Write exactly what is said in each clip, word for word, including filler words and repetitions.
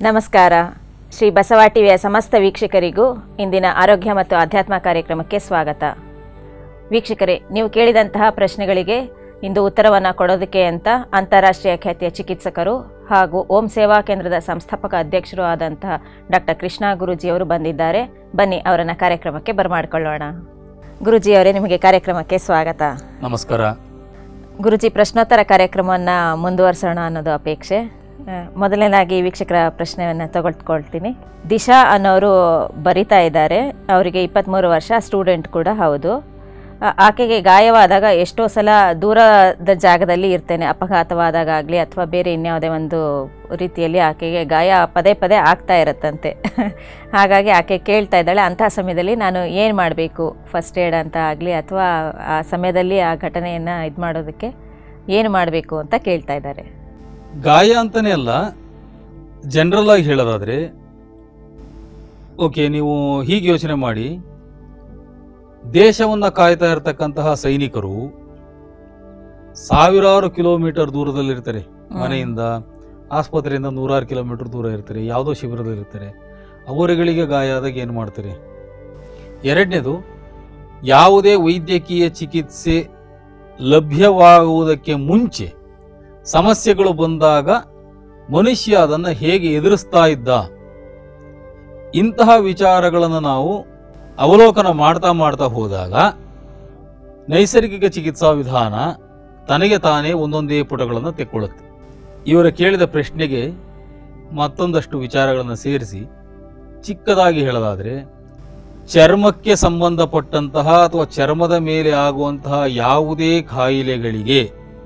ನಮಸ್ಕಾರ. ಶ್ರೀ ಬಸವ ಟಿವಿಯ ಸಮಸ್ತ ವೀಕ್ಷಕರಿಗೂ ಇಂದಿನ ಆರೋಗ್ಯ ಮತ್ತು ಆಧ್ಯಾತ್ಮ ಕಾರ್ಯಕ್ರಮಕ್ಕೆ ಸ್ವಾಗತ. ವೀಕ್ಷಕರೇ, ನೀವು ಕೇಳಿದಂತಹ ಪ್ರಶ್ನೆಗಳಿಗೆ ಇಂದು ಉತ್ತರವನ್ನು ಕೊಡೋದಕ್ಕೆ ಅಂತ ಅಂತಾರಾಷ್ಟ್ರೀಯ ಖ್ಯಾತಿಯ ಚಿಕಿತ್ಸಕರು ಹಾಗೂ ಓಂ ಸೇವಾ ಕೇಂದ್ರದ ಸಂಸ್ಥಾಪಕ ಅಧ್ಯಕ್ಷರು ಆದಂತಹ ಡಾಕ್ಟರ್ ಕೃಷ್ಣ ಗುರೂಜಿಯವರು ಬಂದಿದ್ದಾರೆ. ಬನ್ನಿ ಅವರನ್ನು ಕಾರ್ಯಕ್ರಮಕ್ಕೆ ಬರಮಾಡಿಕೊಳ್ಳೋಣ. ಗುರೂಜಿಯವರೇ, ನಿಮಗೆ ಕಾರ್ಯಕ್ರಮಕ್ಕೆ ಸ್ವಾಗತ. ನಮಸ್ಕಾರ. ಗುರೂಜಿ, ಪ್ರಶ್ನೋತ್ತರ ಕಾರ್ಯಕ್ರಮವನ್ನು ಮುಂದುವರಿಸೋಣ ಅನ್ನೋದು ಅಪೇಕ್ಷೆ. ಮೊದಲನೇದಾಗಿ ವೀಕ್ಷಕರ ಪ್ರಶ್ನೆಯನ್ನು ತಗೊಳ್ಕೊಳ್ತೀನಿ. ದಿಶಾ ಅನ್ನೋರು ಬರಿತಾ ಇದ್ದಾರೆ. ಅವರಿಗೆ ಇಪ್ಪತ್ತ್ಮೂರು ವರ್ಷ, ಸ್ಟೂಡೆಂಟ್ ಕೂಡ ಹೌದು. ಆಕೆಗೆ ಗಾಯವಾದಾಗ ಎಷ್ಟೋ ಸಲ ದೂರದ ಜಾಗದಲ್ಲಿ ಇರ್ತೇನೆ, ಅಪಘಾತವಾದಾಗಲಿ ಅಥವಾ ಬೇರೆ ಇನ್ಯಾವುದೇ ಒಂದು ರೀತಿಯಲ್ಲಿ ಆಕೆಗೆ ಗಾಯ ಪದೇ ಪದೇ ಆಗ್ತಾ ಇರುತ್ತಂತೆ. ಹಾಗಾಗಿ ಆಕೆ ಕೇಳ್ತಾ ಇದ್ದಾಳೆ, ಅಂತಹ ಸಮಯದಲ್ಲಿ ನಾನು ಏನು ಮಾಡಬೇಕು, ಫಸ್ಟ್ ಏಡ್ ಅಂತ ಆಗಲಿ ಅಥವಾ ಆ ಸಮಯದಲ್ಲಿ ಆ ಘಟನೆಯನ್ನು ಇದು ಮಾಡೋದಕ್ಕೆ ಏನು ಮಾಡಬೇಕು ಅಂತ ಕೇಳ್ತಾ ಇದ್ದಾರೆ. ಗಾಯ ಅಂತಲೇ ಅಲ್ಲ, ಜನರಲ್ ಆಗಿ ಹೇಳೋದಾದರೆ, ಓಕೆ, ನೀವು ಹೀಗೆ ಯೋಚನೆ ಮಾಡಿ, ದೇಶವನ್ನು ಕಾಯ್ತಾ ಇರತಕ್ಕಂತಹ ಸೈನಿಕರು ಸಾವಿರಾರು ಕಿಲೋಮೀಟರ್ ದೂರದಲ್ಲಿರ್ತಾರೆ. ಮನೆಯಿಂದ, ಆಸ್ಪತ್ರೆಯಿಂದ ನೂರಾರು ಕಿಲೋಮೀಟರ್ ದೂರ ಇರ್ತಾರೆ, ಯಾವುದೋ ಶಿಬಿರದಲ್ಲಿರ್ತಾರೆ. ಅವರುಗಳಿಗೆ ಗಾಯ ಆದಾಗ ಏನು ಮಾಡ್ತಾರೆ? ಎರಡನೇದು, ಯಾವುದೇ ವೈದ್ಯಕೀಯ ಚಿಕಿತ್ಸೆ ಲಭ್ಯವಾಗುವುದಕ್ಕೆ ಮುಂಚೆ ಸಮಸ್ಯೆಗಳು ಬಂದಾಗ ಮನುಷ್ಯ ಅದನ್ನು ಹೇಗೆ ಎದುರಿಸ್ತಾ ಇದ್ದ, ಇಂತಹ ವಿಚಾರಗಳನ್ನು ನಾವು ಅವಲೋಕನ ಮಾಡ್ತಾ ಮಾಡ್ತಾ ಹೋದಾಗ ನೈಸರ್ಗಿಕ ಚಿಕಿತ್ಸಾ ವಿಧಾನ ತನಗೆ ತಾನೇ ಒಂದೊಂದೇ ಪುಟಗಳನ್ನು ತೆಕ್ಕೊಳ್ಳುತ್ತೆ. ಇವರ ಕೇಳಿದ ಪ್ರಶ್ನೆಗೆ ಮತ್ತೊಂದಷ್ಟು ವಿಚಾರಗಳನ್ನು ಸೇರಿಸಿ ಚಿಕ್ಕದಾಗಿ ಹೇಳೋದಾದರೆ, ಚರ್ಮಕ್ಕೆ ಸಂಬಂಧಪಟ್ಟಂತಹ ಅಥವಾ ಚರ್ಮದ ಮೇಲೆ ಆಗುವಂತಹ ಯಾವುದೇ ಕಾಯಿಲೆಗಳಿಗೆ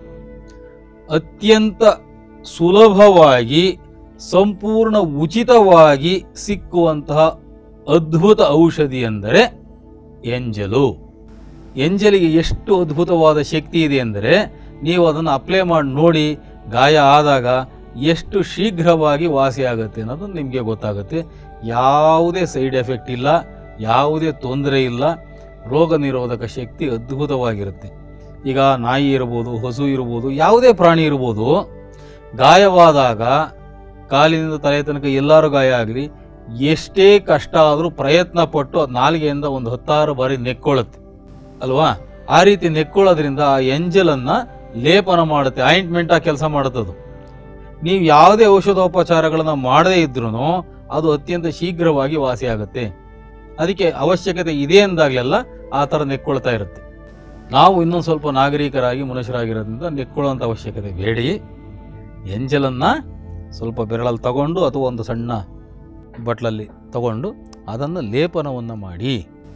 ಅತ್ಯಂತ ಸುಲಭವಾಗಿ ಸಂಪೂರ್ಣ ಉಚಿತವಾಗಿ ಸಿಕ್ಕುವಂತಹ ಅದ್ಭುತ ಔಷಧಿ ಎಂದರೆ ಎಂಜಲು. ಎಂಜಲಿಗೆ ಎಷ್ಟು ಅದ್ಭುತವಾದ ಶಕ್ತಿ ಇದೆ ಅಂದರೆ, ನೀವು ಅದನ್ನು ಅಪ್ಲೈ ಮಾಡಿ ನೋಡಿ, ಗಾಯ ಆದಾಗ ಎಷ್ಟು ಶೀಘ್ರವಾಗಿ ವಾಸಿಯಾಗುತ್ತೆ ಅನ್ನೋದು ನಿಮಗೆ ಗೊತ್ತಾಗುತ್ತೆ. ಯಾವುದೇ ಸೈಡ್ ಎಫೆಕ್ಟ್ ಇಲ್ಲ, ಯಾವುದೇ ತೊಂದರೆ ಇಲ್ಲ. ರೋಗ ನಿರೋಧಕ ಶಕ್ತಿ ಅದ್ಭುತವಾಗಿರುತ್ತೆ. ಈಗ ನಾಯಿ ಇರ್ಬೋದು, ಹಸು ಇರ್ಬೋದು, ಯಾವುದೇ ಪ್ರಾಣಿ ಇರ್ಬೋದು, ಗಾಯವಾದಾಗ ಕಾಲಿನಿಂದ ತಲೆ ತನಕ ಎಲ್ಲರೂ ಗಾಯ ಆಗಲಿ, ಎಷ್ಟೇ ಕಷ್ಟ ಆದರೂ ಪ್ರಯತ್ನ ಪಟ್ಟು ನಾಲಿಗೆಯಿಂದ ಒಂದು ಹತ್ತಾರು ಬಾರಿ ನೆಕ್ಕೊಳ್ಳುತ್ತೆ ಅಲ್ವಾ? ಆ ರೀತಿ ನೆಕ್ಕೊಳ್ಳೋದ್ರಿಂದ ಆ ಎಂಜಲನ್ನು ಲೇಪನ ಮಾಡುತ್ತೆ, ಆಯಿಂಟ್ಮೆಂಟ್ ಆ ಕೆಲಸ ಮಾಡುತ್ತದು. ನೀವು ಯಾವುದೇ ಔಷಧೋಪಚಾರಗಳನ್ನು ಮಾಡದೇ ಇದ್ರೂ ಅದು ಅತ್ಯಂತ ಶೀಘ್ರವಾಗಿ ವಾಸಿಯಾಗುತ್ತೆ. ಅದಕ್ಕೆ ಅವಶ್ಯಕತೆ ಇದೆ ಅಂದಾಗಲೆಲ್ಲ ಆ ಥರ ನೆಕ್ಕೊಳ್ತಾ ಇರುತ್ತೆ. ನಾವು ಇನ್ನೊಂದು ಸ್ವಲ್ಪ ನಾಗರಿಕರಾಗಿ ಮನುಷ್ಯರಾಗಿರೋದ್ರಿಂದ ನೆಕ್ಕೊಳ್ಳುವಂಥ ಅವಶ್ಯಕತೆ ಬೇಡಿ. ಎಂಜಲನ್ನು ಸ್ವಲ್ಪ ಬೆರಳಲ್ಲಿ ತಗೊಂಡು ಅಥವಾ ಒಂದು ಸಣ್ಣ ಬಟ್ಲಲ್ಲಿ ತಗೊಂಡು ಅದನ್ನು ಲೇಪನವನ್ನು ಮಾಡಿ,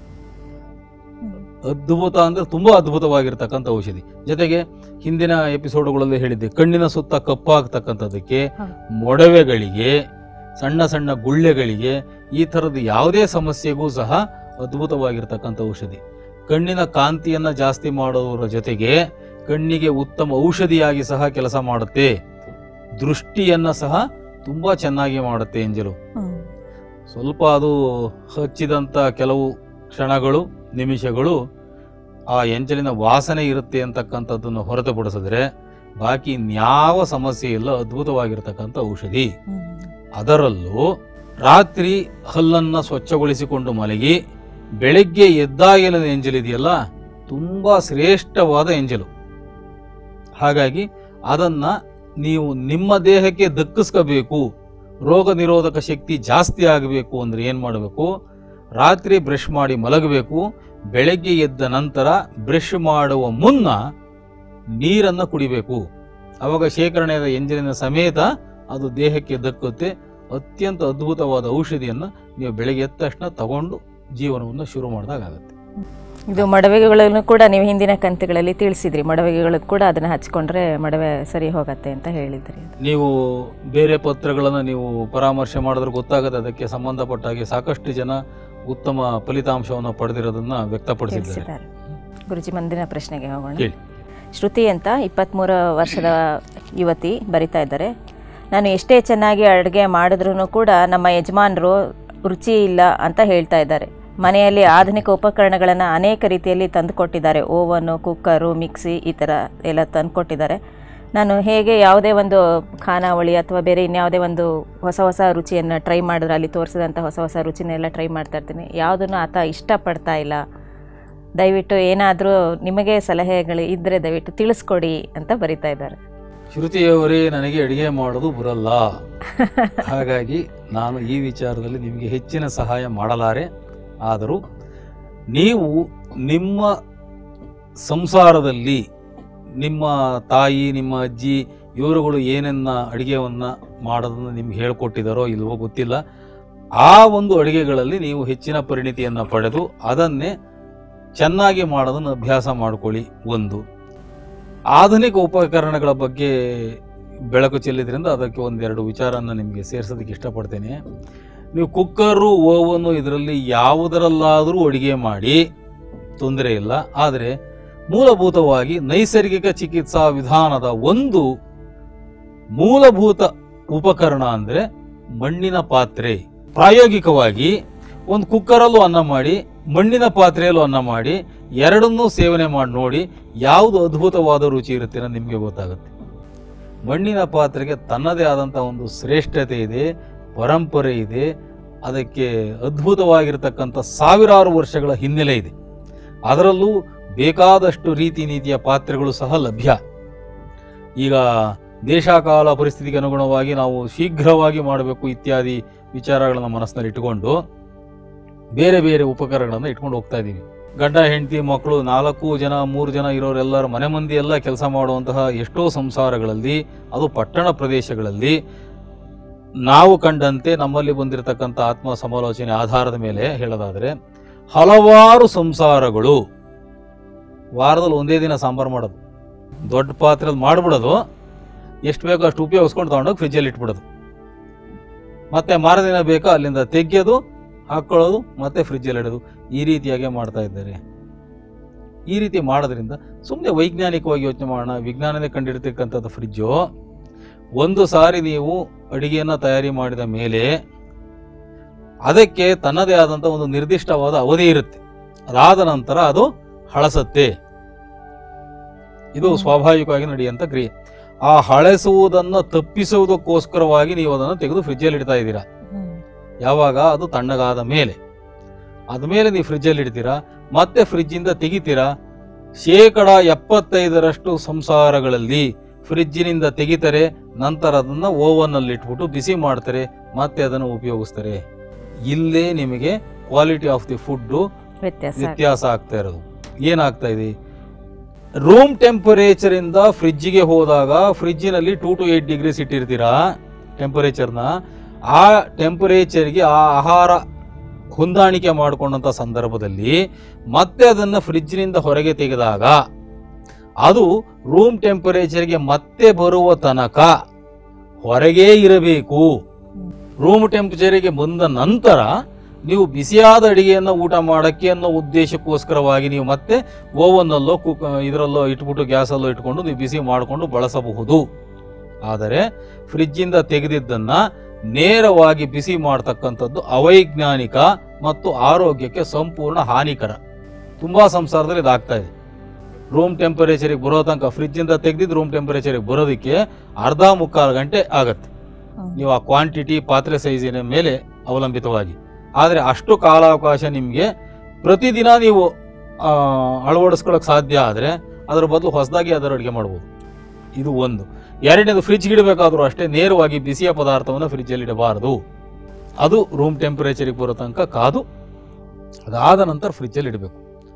ಅದ್ಭುತ ಅಂದರೆ ತುಂಬ ಅದ್ಭುತವಾಗಿರ್ತಕ್ಕಂಥ ಔಷಧಿ. ಜೊತೆಗೆ ಹಿಂದಿನ ಎಪಿಸೋಡ್ಗಳಲ್ಲಿ ಹೇಳಿದ್ದೆ, ಕಣ್ಣಿನ ಸುತ್ತ ಕಪ್ಪಾಗ್ತಕ್ಕಂಥದ್ದಕ್ಕೆ, ಮೊಡವೆಗಳಿಗೆ, ಸಣ್ಣ ಸಣ್ಣ ಗುಳ್ಳೆಗಳಿಗೆ, ಈ ಥರದ ಯಾವುದೇ ಸಮಸ್ಯೆಗೂ ಸಹ ಅದ್ಭುತವಾಗಿರ್ತಕ್ಕಂಥ ಔಷಧಿ. ಕಣ್ಣಿನ ಕಾಂತಿಯನ್ನು ಜಾಸ್ತಿ ಮಾಡೋದರ ಜೊತೆಗೆ ಕಣ್ಣಿಗೆ ಉತ್ತಮ ಔಷಧಿಯಾಗಿ ಸಹ ಕೆಲಸ ಮಾಡುತ್ತೆ. ದೃಷ್ಟಿಯನ್ನು ಸಹ ತುಂಬ ಚೆನ್ನಾಗಿ ಮಾಡುತ್ತೆ ಎಂಜಲು. ಸ್ವಲ್ಪ ಅದು ಹಚ್ಚಿದಂಥ ಕೆಲವು ಕ್ಷಣಗಳು, ನಿಮಿಷಗಳು ಆ ಎಂಜಲಿನ ವಾಸನೆ ಇರುತ್ತೆ ಅಂತಕ್ಕಂಥದ್ದನ್ನು ಹೊರತುಪಡಿಸಿದ್ರೆ ಬಾಕಿ ಇನ್ಯಾವ ಸಮಸ್ಯೆ ಇಲ್ಲ. ಅದ್ಭುತವಾಗಿರ್ತಕ್ಕಂಥ ಔಷಧಿ. ಅದರಲ್ಲೂ ರಾತ್ರಿ ಹಲ್ಲನ್ನು ಸ್ವಚ್ಛಗೊಳಿಸಿಕೊಂಡು ಮಲಗಿ ಬೆಳಗ್ಗೆ ಎದ್ದಾಗಿನ ಎಂಜಲಿದೆಯಲ್ಲ, ತುಂಬ ಶ್ರೇಷ್ಠವಾದ ಎಂಜಲು. ಹಾಗಾಗಿ ಅದನ್ನು ನೀವು ನಿಮ್ಮ ದೇಹಕ್ಕೆ ದಕ್ಕಿಸ್ಕೋಬೇಕು, ರೋಗ ನಿರೋಧಕ ಶಕ್ತಿ ಜಾಸ್ತಿ ಆಗಬೇಕು ಅಂದರೆ ಏನು ಮಾಡಬೇಕು? ರಾತ್ರಿ ಬ್ರಷ್ ಮಾಡಿ ಮಲಗಬೇಕು. ಬೆಳಗ್ಗೆ ಎದ್ದ ನಂತರ ಬ್ರಷ್ ಮಾಡುವ ಮುನ್ನ ನೀರನ್ನು ಕುಡಿಬೇಕು. ಆವಾಗ ಶೇಖರಣೆಯಾದ ಎಂಜಲಿನ ಸಮೇತ ಅದು ದೇಹಕ್ಕೆ ದಕ್ಕುತ್ತೆ. ಅತ್ಯಂತ ಅದ್ಭುತವಾದ ಔಷಧಿಯನ್ನು ನೀವು ಬೆಳಗ್ಗೆ ಎದ್ದ ತಕ್ಷಣ ತಗೊಂಡು ಜೀವನವನ್ನು ಶುರು ಮಾಡಿದಾಗುತ್ತೆ. ಇದು ಮೊಡವೆಗಳನ್ನು ಕೂಡ ನೀವು ಹಿಂದಿನ ಕಂತುಗಳಲ್ಲಿ ತಿಳಿಸಿದ್ರಿ. ಮೊಡವೆಗಳಿಗೆ ಕೂಡ ಅದನ್ನು ಹಚ್ಕೊಂಡ್ರೆ ಮೊಡವೆ ಸರಿ ಹೋಗತ್ತೆ ಅಂತ ಹೇಳಿದ್ರಿ. ನೀವು ಬೇರೆ ಪತ್ರಗಳನ್ನು ನೀವು ಪರಾಮರ್ಶೆ ಮಾಡಿದ್ರೆ ಗೊತ್ತಾಗುತ್ತೆ. ಅದಕ್ಕೆ ಸಂಬಂಧಪಟ್ಟ ಹಾಗೆ ಸಾಕಷ್ಟು ಜನ ಉತ್ತಮ ಫಲಿತಾಂಶವನ್ನು ಪಡೆದಿರೋದನ್ನ ವ್ಯಕ್ತಪಡಿಸಿದ್ದಾರೆ. ಗುರುಜಿ, ಮುಂದಿನ ಪ್ರಶ್ನೆಗೆ ಹೋಗೋಣ. ಶ್ರುತಿ ಅಂತ ಇಪ್ಪತ್ತ್ಮೂರು ವರ್ಷದ ಯುವತಿ ಬರಿತಾ ಇದ್ದಾರೆ. ನಾನು ಎಷ್ಟೇ ಚೆನ್ನಾಗಿ ಅಡುಗೆ ಮಾಡಿದ್ರೂ ಕೂಡ ನಮ್ಮ ಯಜಮಾನರು ರುಚಿ ಇಲ್ಲ ಅಂತ ಹೇಳ್ತಾ ಇದ್ದಾರೆ. ಮನೆಯಲ್ಲಿ ಆಧುನಿಕ ಉಪಕರಣಗಳನ್ನು ಅನೇಕ ರೀತಿಯಲ್ಲಿ ತಂದುಕೊಟ್ಟಿದ್ದಾರೆ. ಓವನು, ಕುಕ್ಕರು, ಮಿಕ್ಸಿ ಈ ಥರ ಎಲ್ಲ ತಂದುಕೊಟ್ಟಿದ್ದಾರೆ. ನಾನು ಹೇಗೆ ಯಾವುದೇ ಒಂದು ಖಾನಾವಳಿ ಅಥವಾ ಬೇರೆ ಇನ್ಯಾವುದೇ ಒಂದು ಹೊಸ ಹೊಸ ರುಚಿಯನ್ನು ಟ್ರೈ ಮಾಡಿದ್ರೆ ಅಲ್ಲಿ ತೋರಿಸಿದಂಥ ಹೊಸ ಹೊಸ ರುಚಿನೆಲ್ಲ ಟ್ರೈ ಮಾಡ್ತಾ ಇರ್ತೀನಿ. ಯಾವುದನ್ನು ಆತ ಇಷ್ಟಪಡ್ತಾ ಇಲ್ಲ. ದಯವಿಟ್ಟು ಏನಾದರೂ ನಿಮಗೆ ಸಲಹೆಗಳು ಇದ್ದರೆ ದಯವಿಟ್ಟು ತಿಳಿಸ್ಕೊಡಿ ಅಂತ ಬರಿತಾ ಇದ್ದಾರೆ. ಶ್ರುತಿಯವರೇ, ನನಗೆ ಅಡುಗೆ ಮಾಡೋದು ಬರಲ್ಲ, ಹಾಗಾಗಿ ನಾನು ಈ ವಿಚಾರದಲ್ಲಿ ನಿಮಗೆ ಹೆಚ್ಚಿನ ಸಹಾಯ ಮಾಡಲಾರೆ. ಆದರೂ ನೀವು ನಿಮ್ಮ ಸಂಸಾರದಲ್ಲಿ ನಿಮ್ಮ ತಾಯಿ, ನಿಮ್ಮ ಅಜ್ಜಿ ಇವರುಗಳು ಏನನ್ನ ಅಡುಗೆಯನ್ನು ಮಾಡೋದನ್ನು ನಿಮ್ಗೆ ಹೇಳ್ಕೊಟ್ಟಿದ್ದಾರೋ ಇಲ್ವೋ ಗೊತ್ತಿಲ್ಲ. ಆ ಒಂದು ಅಡುಗೆಗಳಲ್ಲಿ ನೀವು ಹೆಚ್ಚಿನ ಪರಿಣಿತಿಯನ್ನು ಪಡೆದು ಅದನ್ನೇ ಚೆನ್ನಾಗಿ ಮಾಡೋದನ್ನು ಅಭ್ಯಾಸ ಮಾಡಿಕೊಳ್ಳಿ. ಒಂದು ಆಧುನಿಕ ಉಪಕರಣಗಳ ಬಗ್ಗೆ ಬೆಳಕು ಚೆಲ್ಲಿದ್ರಿಂದ ಅದಕ್ಕೆ ಒಂದೆರಡು ವಿಚಾರನ ನಿಮಗೆ ಸೇರಿಸೋದಕ್ಕೆ ಇಷ್ಟಪಡ್ತೇನೆ. ನೀವು ಕುಕ್ಕರು, ಓವನು ಇದರಲ್ಲಿ ಯಾವುದರಲ್ಲಾದರೂ ಅಡುಗೆ ಮಾಡಿ ತೊಂದರೆ ಇಲ್ಲ. ಆದರೆ ಮೂಲಭೂತವಾಗಿ ನೈಸರ್ಗಿಕ ಚಿಕಿತ್ಸಾ ವಿಧಾನದ ಒಂದು ಮೂಲಭೂತ ಉಪಕರಣ ಅಂದರೆ ಮಣ್ಣಿನ ಪಾತ್ರೆ. ಪ್ರಾಯೋಗಿಕವಾಗಿ ಒಂದು ಕುಕ್ಕರಲ್ಲೂ ಅನ್ನ ಮಾಡಿ, ಮಣ್ಣಿನ ಪಾತ್ರೆಯಲ್ಲೂ ಅನ್ನ ಮಾಡಿ, ಎರಡನ್ನೂ ಸೇವನೆ ಮಾಡಿ ನೋಡಿ ಯಾವುದು ಅದ್ಭುತವಾದ ರುಚಿ ಇರುತ್ತೆ ಅನ್ನೋದು ನಿಮಗೆ ಗೊತ್ತಾಗುತ್ತೆ. ಮಣ್ಣಿನ ಪಾತ್ರೆಗೆ ತನ್ನದೇ ಆದಂಥ ಒಂದು ಶ್ರೇಷ್ಠತೆ ಇದೆ, ಪರಂಪರೆ ಇದೆ, ಅದಕ್ಕೆ ಅದ್ಭುತವಾಗಿರತಕ್ಕಂಥ ಸಾವಿರಾರು ವರ್ಷಗಳ ಹಿನ್ನೆಲೆ ಇದೆ. ಅದರಲ್ಲೂ ಬೇಕಾದಷ್ಟು ರೀತಿ ನೀತಿಯ ಪಾತ್ರೆಗಳು ಸಹ ಲಭ್ಯ. ಈಗ ದೇಶಕಾಲ ಪರಿಸ್ಥಿತಿಗೆ ಅನುಗುಣವಾಗಿ ನಾವು ಶೀಘ್ರವಾಗಿ ಮಾಡಬೇಕು ಇತ್ಯಾದಿ ವಿಚಾರಗಳನ್ನು ಮನಸ್ಸಿನಲ್ಲಿ ಇಟ್ಟುಕೊಂಡು ಬೇರೆ ಬೇರೆ ಉಪಕರಣಗಳನ್ನು ಇಟ್ಕೊಂಡು ಹೋಗ್ತಾ ಇದ್ದೀವಿ. ಗಂಡ ಹೆಂಡತಿ ಮಕ್ಕಳು ನಾಲ್ಕು ಜನ ಮೂರು ಜನ ಇರೋರೆಲ್ಲರ ಮನೆ ಮಂದಿ ಎಲ್ಲ ಕೆಲಸ ಮಾಡುವಂತಹ ಎಷ್ಟೋ ಸಂಸಾರಗಳಲ್ಲಿ, ಅದು ಪಟ್ಟಣ ಪ್ರದೇಶಗಳಲ್ಲಿ ನಾವು ಕಂಡಂತೆ ನಮ್ಮಲ್ಲಿ ಬಂದಿರತಕ್ಕಂಥ ಆತ್ಮ ಸಮಾಲೋಚನೆ ಆಧಾರದ ಮೇಲೆ ಹೇಳೋದಾದರೆ ಹಲವಾರು ಸಂಸಾರಗಳು ವಾರದಲ್ಲಿ ಒಂದೇ ದಿನ ಸಾಂಬಾರು ಮಾಡೋದು, ದೊಡ್ಡ ಪಾತ್ರೆಯಲ್ಲಿ ಮಾಡಿಬಿಡೋದು, ಎಷ್ಟು ಬೇಕೋ ಅಷ್ಟು ಉಪಯೋಗಿಸ್ಕೊಂಡು ತಗೊಂಡೋಗಿ ಫ್ರಿಜ್ಜಲ್ಲಿ ಇಟ್ಬಿಡೋದು, ಮತ್ತೆ ಮಾರದಿನ ಬೇಕೋ ಅಲ್ಲಿಂದ ತೆಗೆಯೋದು, ಹಾಕ್ಕೊಳ್ಳೋದು, ಮತ್ತೆ ಫ್ರಿಜ್ಜಲ್ಲಿ ಇಡೋದು. ಈ ರೀತಿಯಾಗಿ ಮಾಡ್ತಾ ಇದ್ದಾರೆ. ಈ ರೀತಿ ಮಾಡೋದ್ರಿಂದ ಸುಮ್ಮನೆ ವೈಜ್ಞಾನಿಕವಾಗಿ ಯೋಚನೆ ಮಾಡೋಣ. ವಿಜ್ಞಾನನೇ ಕಂಡಿರ್ತಕ್ಕಂಥದ್ದು ಫ್ರಿಜ್ಜು. ಒಂದು ಸಾರಿ ನೀವು ಅಡಿಗೆಯನ್ನು ತಯಾರಿ ಮಾಡಿದ ಮೇಲೆ ಅದಕ್ಕೆ ತನ್ನದೇ ಆದಂಥ ಒಂದು ನಿರ್ದಿಷ್ಟವಾದ ಅವಧಿ ಇರುತ್ತೆ. ಅದಾದ ನಂತರ ಅದು ಹಳಸತ್ತೆ. ಇದು ಸ್ವಾಭಾವಿಕವಾಗಿ ನಡೆಯುವಂಥ ಕ್ರಿಯೆ. ಆ ಹಳಸುವುದನ್ನು ತಪ್ಪಿಸುವುದಕ್ಕೋಸ್ಕರವಾಗಿ ನೀವು ಅದನ್ನು ತೆಗೆದು ಫ್ರಿಜ್ಜಲ್ಲಿ ಇಡ್ತಾ ಇದ್ದೀರಾ. ಯಾವಾಗ ಅದು ತಣ್ಣಗಾದ ಮೇಲೆ, ಆದಮೇಲೆ ನೀವು ಫ್ರಿಜ್ಜಲ್ಲಿ ಇಡ್ತೀರಾ, ಮತ್ತೆ ಫ್ರಿಜ್ಜಿಂದ ತೆಗಿತೀರಾ. ಶೇಕಡ ಎಪ್ಪತ್ತೈದರಷ್ಟು ಸಂಸಾರಗಳಲ್ಲಿ ಫ್ರಿಜ್ಜಿನಿಂದ ತೆಗಿತಾರೆ, ನಂತರ ಅದನ್ನು ಓವನ್ನಲ್ಲಿ ಇಟ್ಬಿಟ್ಟು ಬಿಸಿ ಮಾಡ್ತಾರೆ, ಮತ್ತೆ ಅದನ್ನು ಉಪಯೋಗಿಸ್ತಾರೆ. ಇಲ್ಲೇ ನಿಮಗೆ ಕ್ವಾಲಿಟಿ ಆಫ್ ದಿ ಫುಡ್ಡು ವ್ಯತ್ಯಾಸ ಆಗ್ತಾ ಇರೋದು. ಏನಾಗ್ತಾ ಇದೆ, ರೂಮ್ ಟೆಂಪರೇಚರ್ ಇಂದ ಫ್ರಿಜ್ಜಿಗೆ ಹೋದಾಗ ಫ್ರಿಜ್ಜಿನಲ್ಲಿ ಟೂ ಟು ಏಟ್ ಡಿಗ್ರೀಸ್ ಇಟ್ಟಿರ್ತೀರಾ ಟೆಂಪರೇಚರ್ನ. ಆ ಟೆಂಪರೇಚರ್ಗೆ ಆ ಆಹಾರ ಹೊಂದಾಣಿಕೆ ಮಾಡಿಕೊಂಡಂಥ ಸಂದರ್ಭದಲ್ಲಿ ಮತ್ತೆ ಅದನ್ನು ಫ್ರಿಜ್ಜಿನಿಂದ ಹೊರಗೆ ತೆಗೆದಾಗ ಅದು ರೂಮ್ ಟೆಂಪರೇಚರ್ಗೆ ಮತ್ತೆ ಬರುವ ತನಕ ಹೊರಗೇ ಇರಬೇಕು. ರೂಮ್ ಟೆಂಪರೇಚರ್ಗೆ ಬಂದ ನಂತರ ನೀವು ಬಿಸಿಯಾದ ಅಡಿಗೆಯನ್ನು ಊಟ ಮಾಡೋಕ್ಕೆ ಅನ್ನೋ ಉದ್ದೇಶಕ್ಕೋಸ್ಕರವಾಗಿ ನೀವು ಮತ್ತೆ ಓವನ್ನಲ್ಲೋ ಕುಕ್ ಇದರಲ್ಲೋ ಇಟ್ಬಿಟ್ಟು ಗ್ಯಾಸಲ್ಲೋ ಇಟ್ಕೊಂಡು ನೀವು ಬಿಸಿ ಮಾಡಿಕೊಂಡು ಬಳಸಬಹುದು. ಆದರೆ ಫ್ರಿಜ್ಜಿಂದ ತೆಗೆದಿದ್ದನ್ನು ನೇರವಾಗಿ ಬಿಸಿ ಮಾಡ್ತಕ್ಕಂಥದ್ದು ಅವೈಜ್ಞಾನಿಕ ಮತ್ತು ಆರೋಗ್ಯಕ್ಕೆ ಸಂಪೂರ್ಣ ಹಾನಿಕರ. ತುಂಬ ಸಂಸಾರದಲ್ಲಿ ಇದಾಗ್ತಾ ಇದೆ. ರೂಮ್ ಟೆಂಪರೇಚರಿಗೆ ಬರೋ ತನಕ ಫ್ರಿಜ್ಜಿಂದ ತೆಗೆದಿದ್ದು ರೂಮ್ ಟೆಂಪರೇಚರಿಗೆ ಬರೋದಕ್ಕೆ ಅರ್ಧ ಮುಕ್ಕಾಲು ಗಂಟೆ ಆಗತ್ತೆ. ನೀವು ಆ ಕ್ವಾಂಟಿಟಿ ಪಾತ್ರೆ ಸೈಜಿನ ಮೇಲೆ ಅವಲಂಬಿತವಾಗಿ. ಆದರೆ ಅಷ್ಟು ಕಾಲಾವಕಾಶ ನಿಮಗೆ ಪ್ರತಿದಿನ ನೀವು ಅಳವಡಿಸ್ಕೊಳ್ಳೋಕೆ ಸಾಧ್ಯ ಆದರೆ ಅದರ ಬದಲು ಹೊಸದಾಗಿ ಅದರ ಅಡುಗೆ ಮಾಡ್ಬೋದು. ಇದು ಒಂದು. ಎರಡನೇದು, ಫ್ರಿಜ್ಗೆ ಇಡಬೇಕಾದ್ರೂ ಅಷ್ಟೇ ನೇರವಾಗಿ ಬಿಸಿಯ ಪದಾರ್ಥವನ್ನು ಫ್ರಿಜ್ಜಲ್ಲಿ ಇಡಬಾರದು. ಅದು ರೂಮ್ ಟೆಂಪರೇಚರಿಗೆ ಬರೋ ತನಕ ಕಾದು ಅದಾದ ನಂತರ ಫ್ರಿಜ್ಜಲ್ಲಿ ಇಡಬೇಕು.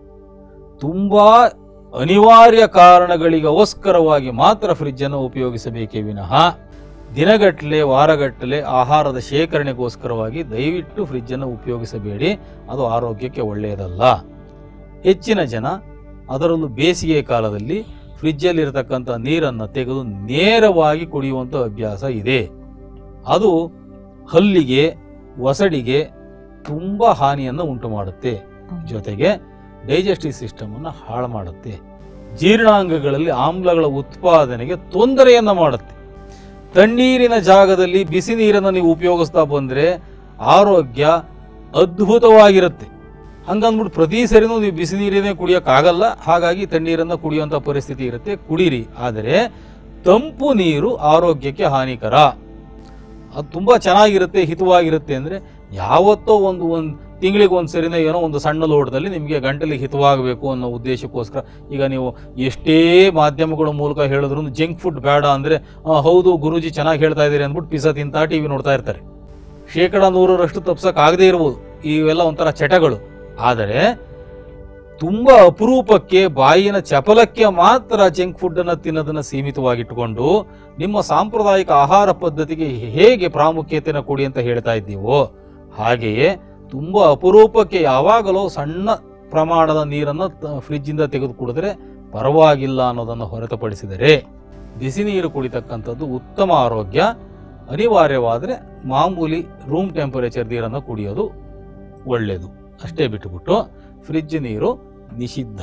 ತುಂಬ ಅನಿವಾರ್ಯ ಕಾರಣಗಳಿಗೋಸ್ಕರವಾಗಿ ಮಾತ್ರ ಫ್ರಿಜ್ಜನ್ನು ಉಪಯೋಗಿಸಬೇಕೇ ವಿನಃ ದಿನಗಟ್ಟಲೆ ವಾರಗಟ್ಟಲೆ ಆಹಾರದ ಶೇಖರಣೆಗೋಸ್ಕರವಾಗಿ ದಯವಿಟ್ಟು ಫ್ರಿಜ್ಜನ್ನು ಉಪಯೋಗಿಸಬೇಡಿ. ಅದು ಆರೋಗ್ಯಕ್ಕೆ ಒಳ್ಳೆಯದಲ್ಲ. ಹೆಚ್ಚಿನ ಜನ ಅದರಲ್ಲೂ ಬೇಸಿಗೆ ಕಾಲದಲ್ಲಿ ಫ್ರಿಜ್ಜಲ್ಲಿರತಕ್ಕಂಥ ನೀರನ್ನು ತೆಗೆದು ನೇರವಾಗಿ ಕುಡಿಯುವಂಥ ಅಭ್ಯಾಸ ಇದೆ. ಅದು ಹಲ್ಲಿಗೆ, ಒಸಡಿಗೆ ತುಂಬ ಹಾನಿಯನ್ನು ಉಂಟು ಮಾಡುತ್ತೆ. ಜೊತೆಗೆ ಡೈಜೆಸ್ಟಿವ್ ಸಿಸ್ಟಮನ್ನು ಹಾಳು ಮಾಡುತ್ತೆ. ಜೀರ್ಣಾಂಗಗಳಲ್ಲಿ ಆಮ್ಲಗಳ ಉತ್ಪಾದನೆಗೆ ತೊಂದರೆಯನ್ನು ಮಾಡುತ್ತೆ. ತಣ್ಣೀರಿನ ಜಾಗದಲ್ಲಿ ಬಿಸಿ ನೀರನ್ನು ನೀವು ಉಪಯೋಗಿಸ್ತಾ ಬಂದರೆ ಆರೋಗ್ಯ ಅದ್ಭುತವಾಗಿರುತ್ತೆ. ಹಂಗಂದ್ಬಿಟ್ಟು ಪ್ರತಿ ಸರಿನೂ ನೀವು ಬಿಸಿ ನೀರನ್ನೇ ಕುಡಿಯೋಕ್ಕಾಗಲ್ಲ. ಹಾಗಾಗಿ ತಣ್ಣೀರನ್ನು ಕುಡಿಯುವಂಥ ಪರಿಸ್ಥಿತಿ ಇರುತ್ತೆ. ಕುಡೀರಿ, ಆದರೆ ತಂಪು ನೀರು ಆರೋಗ್ಯಕ್ಕೆ ಹಾನಿಕರ. ಅದು ತುಂಬ ಚೆನ್ನಾಗಿರುತ್ತೆ, ಹಿತವಾಗಿರುತ್ತೆ. ಅಂದರೆ ಯಾವತ್ತೋ ಒಂದು ಒಂದು ತಿಂಗಳಿಗೆ ಒಂದು ಸರಿನೇ ಏನೋ ಒಂದು ಸಣ್ಣ ಲೋಟದಲ್ಲಿ ನಿಮಗೆ ಗಂಟಲಿಗೆ ಹಿತವಾಗಬೇಕು ಅನ್ನೋ ಉದ್ದೇಶಕ್ಕೋಸ್ಕರ ಈಗ ನೀವು ಎಷ್ಟೇ ಮಾಧ್ಯಮಗಳ ಮೂಲಕ ಹೇಳಿದ್ರು ಜಂಕ್ ಫುಡ್ ಬೇಡ ಅಂದರೆ ಹೌದು ಗುರೂಜಿ ಚೆನ್ನಾಗಿ ಹೇಳ್ತಾ ಇದ್ದೀರಿ ಅಂದ್ಬಿಟ್ಟು ಪಿಜ್ಜಾ ತಿಂತಾ ಟಿ ವಿ ನೋಡ್ತಾ ಇರ್ತಾರೆ. ಶೇಕಡ ನೂರರಷ್ಟು ತಪ್ಸೋಕ್ಕಾಗದೇ ಇರ್ಬೋದು, ಇವೆಲ್ಲ ಒಂಥರ ಚಟಗಳು. ಆದರೆ ತುಂಬ ಅಪರೂಪಕ್ಕೆ ಬಾಯಿನ ಚಪಲಕ್ಕೆ ಮಾತ್ರ ಜಂಕ್ ಫುಡ್ಡನ್ನು ತಿನ್ನೋದನ್ನು ಸೀಮಿತವಾಗಿಟ್ಟುಕೊಂಡು ನಿಮ್ಮ ಸಾಂಪ್ರದಾಯಿಕ ಆಹಾರ ಪದ್ಧತಿಗೆ ಹೇಗೆ ಪ್ರಾಮುಖ್ಯತೆಯನ್ನು ಕೊಡಿ ಅಂತ ಹೇಳ್ತಾ ಇದ್ದೀವೋ ಹಾಗೆಯೇ ತುಂಬ ಅಪರೂಪಕ್ಕೆ ಯಾವಾಗಲೂ ಸಣ್ಣ ಪ್ರಮಾಣದ ನೀರನ್ನು ಫ್ರಿಜ್ಜಿಂದ ತೆಗೆದು ಕುಡಿದ್ರೆ ಪರವಾಗಿಲ್ಲ ಅನ್ನೋದನ್ನು ಹೊರತುಪಡಿಸಿದರೆ ಬಿಸಿ ನೀರು ಕುಡಿತಕ್ಕಂಥದ್ದು ಉತ್ತಮ ಆರೋಗ್ಯ. ಅನಿವಾರ್ಯವಾದರೆ ಮಾಮೂಲಿ ರೂಮ್ ಟೆಂಪರೇಚರ್ ನೀರನ್ನು ಕುಡಿಯೋದು ಒಳ್ಳೆಯದು. ಅಷ್ಟೇ ಬಿಟ್ಟುಬಿಟ್ಟು ಫ್ರಿಜ್ ನೀರು ನಿಷಿದ್ಧ.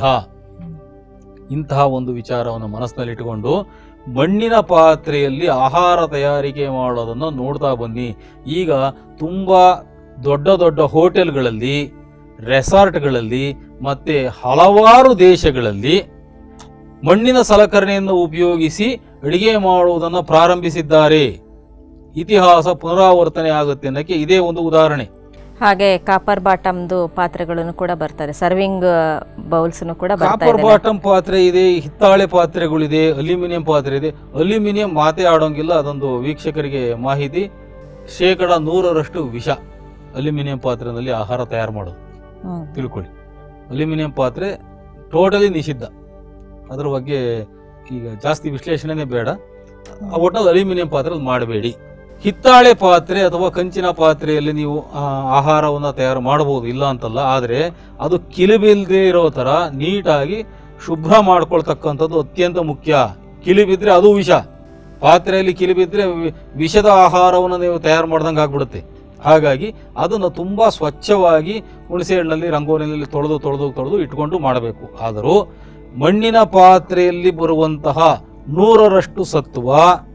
ಇಂತಹ ಒಂದು ವಿಚಾರವನ್ನು ಮನಸ್ಸಿನಲ್ಲಿಟ್ಟುಕೊಂಡು ಮಣ್ಣಿನ ಪಾತ್ರೆಯಲ್ಲಿ ಆಹಾರ ತಯಾರಿಕೆ ಮಾಡೋದನ್ನು ನೋಡ್ತಾ ಬನ್ನಿ. ಈಗ ತುಂಬ ದೊಡ್ಡ ದೊಡ್ಡ ಹೋಟೆಲ್ಗಳಲ್ಲಿ, ರೆಸಾರ್ಟ್ಗಳಲ್ಲಿ ಮತ್ತೆ ಹಲವಾರು ದೇಶಗಳಲ್ಲಿ ಮಣ್ಣಿನ ಸಲಕರಣೆಯನ್ನು ಉಪಯೋಗಿಸಿ ಅಡಿಗೆ ಮಾಡುವುದನ್ನು ಪ್ರಾರಂಭಿಸಿದ್ದಾರೆ. ಇತಿಹಾಸ ಪುನರಾವರ್ತನೆ ಆಗುತ್ತೆ ಅನ್ನೋಕ್ಕೆ ಇದೇ ಒಂದು ಉದಾಹರಣೆ. ಹಾಗೆ ಕಾಪರ್ ಬಾಟಮ್ದು ಪಾತ್ರೆಗಳನ್ನು ಕೂಡ ಬರ್ತಾರೆ, ಸರ್ವಿಂಗ್ ಬೌಲ್ಸ್ ಕೂಡ ಕಾಪರ್ ಬಾಟಮ್ ಪಾತ್ರೆ ಇದೆ, ಹಿತ್ತಾಳೆ ಪಾತ್ರೆಗಳಿದೆ, ಅಲ್ಯೂಮಿನಿಯಂ ಪಾತ್ರೆ ಇದೆ. ಅಲ್ಯೂಮಿನಿಯಂ ಮಾತೇ ಆಡೋಂಗಿಲ್ಲ, ಅದೊಂದು ವೀಕ್ಷಕರಿಗೆ ಮಾಹಿತಿ. ಶೇಕಡ ನೂರರಷ್ಟು ವಿಷ ಅಲ್ಯೂಮಿನಿಯಂ ಪಾತ್ರೆಯಲ್ಲಿ ಆಹಾರ ತಯಾರು ಮಾಡೋದು ತಿಳ್ಕೊಳ್ಳಿ. ಅಲ್ಯೂಮಿನಿಯಂ ಪಾತ್ರೆ ಟೋಟಲಿ ನಿಷಿದ್ಧ. ಅದ್ರ ಬಗ್ಗೆ ಈಗ ಜಾಸ್ತಿ ವಿಶ್ಲೇಷಣೆನೇ ಬೇಡ. ಒಟ್ಟಲ್ಲಿ ಅಲ್ಯೂಮಿನಿಯಂ ಪಾತ್ರೆ ಮಾಡಬೇಡಿ. ಹಿತ್ತಾಳೆ ಪಾತ್ರೆ ಅಥವಾ ಕಂಚಿನ ಪಾತ್ರೆಯಲ್ಲಿ ನೀವು ಆಹಾರವನ್ನು ತಯಾರು ಮಾಡಬಹುದು, ಇಲ್ಲ ಅಂತಲ್ಲ. ಆದರೆ ಅದು ಕಿಲಿಬಿಲ್ಲದೆ ಇರೋ ಥರ ನೀಟಾಗಿ ಶುಭ್ರ ಮಾಡ್ಕೊಳ್ತಕ್ಕಂಥದ್ದು ಅತ್ಯಂತ ಮುಖ್ಯ. ಕಿಲಿಬಿದ್ರೆ ಅದು ವಿಷ. ಪಾತ್ರೆಯಲ್ಲಿ ಕಿಲಿಬಿದ್ರೆ ವಿಷದ ಆಹಾರವನ್ನು ನೀವು ತಯಾರು ಮಾಡ್ದಂಗೆ ಆಗ್ಬಿಡುತ್ತೆ. ಹಾಗಾಗಿ ಅದನ್ನು ತುಂಬ ಸ್ವಚ್ಛವಾಗಿ ಹುಣಸೆ ಹಣ್ಣಲ್ಲಿ ರಂಗೋಲಿನಲ್ಲಿ ತೊಳೆದು ತೊಳೆದು ತೊಳೆದು ಇಟ್ಕೊಂಡು ಮಾಡಬೇಕು. ಆದರೂ ಮಣ್ಣಿನ ಪಾತ್ರೆಯಲ್ಲಿ ಬರುವಂತಹ ನೂರರಷ್ಟು ಸತ್ವ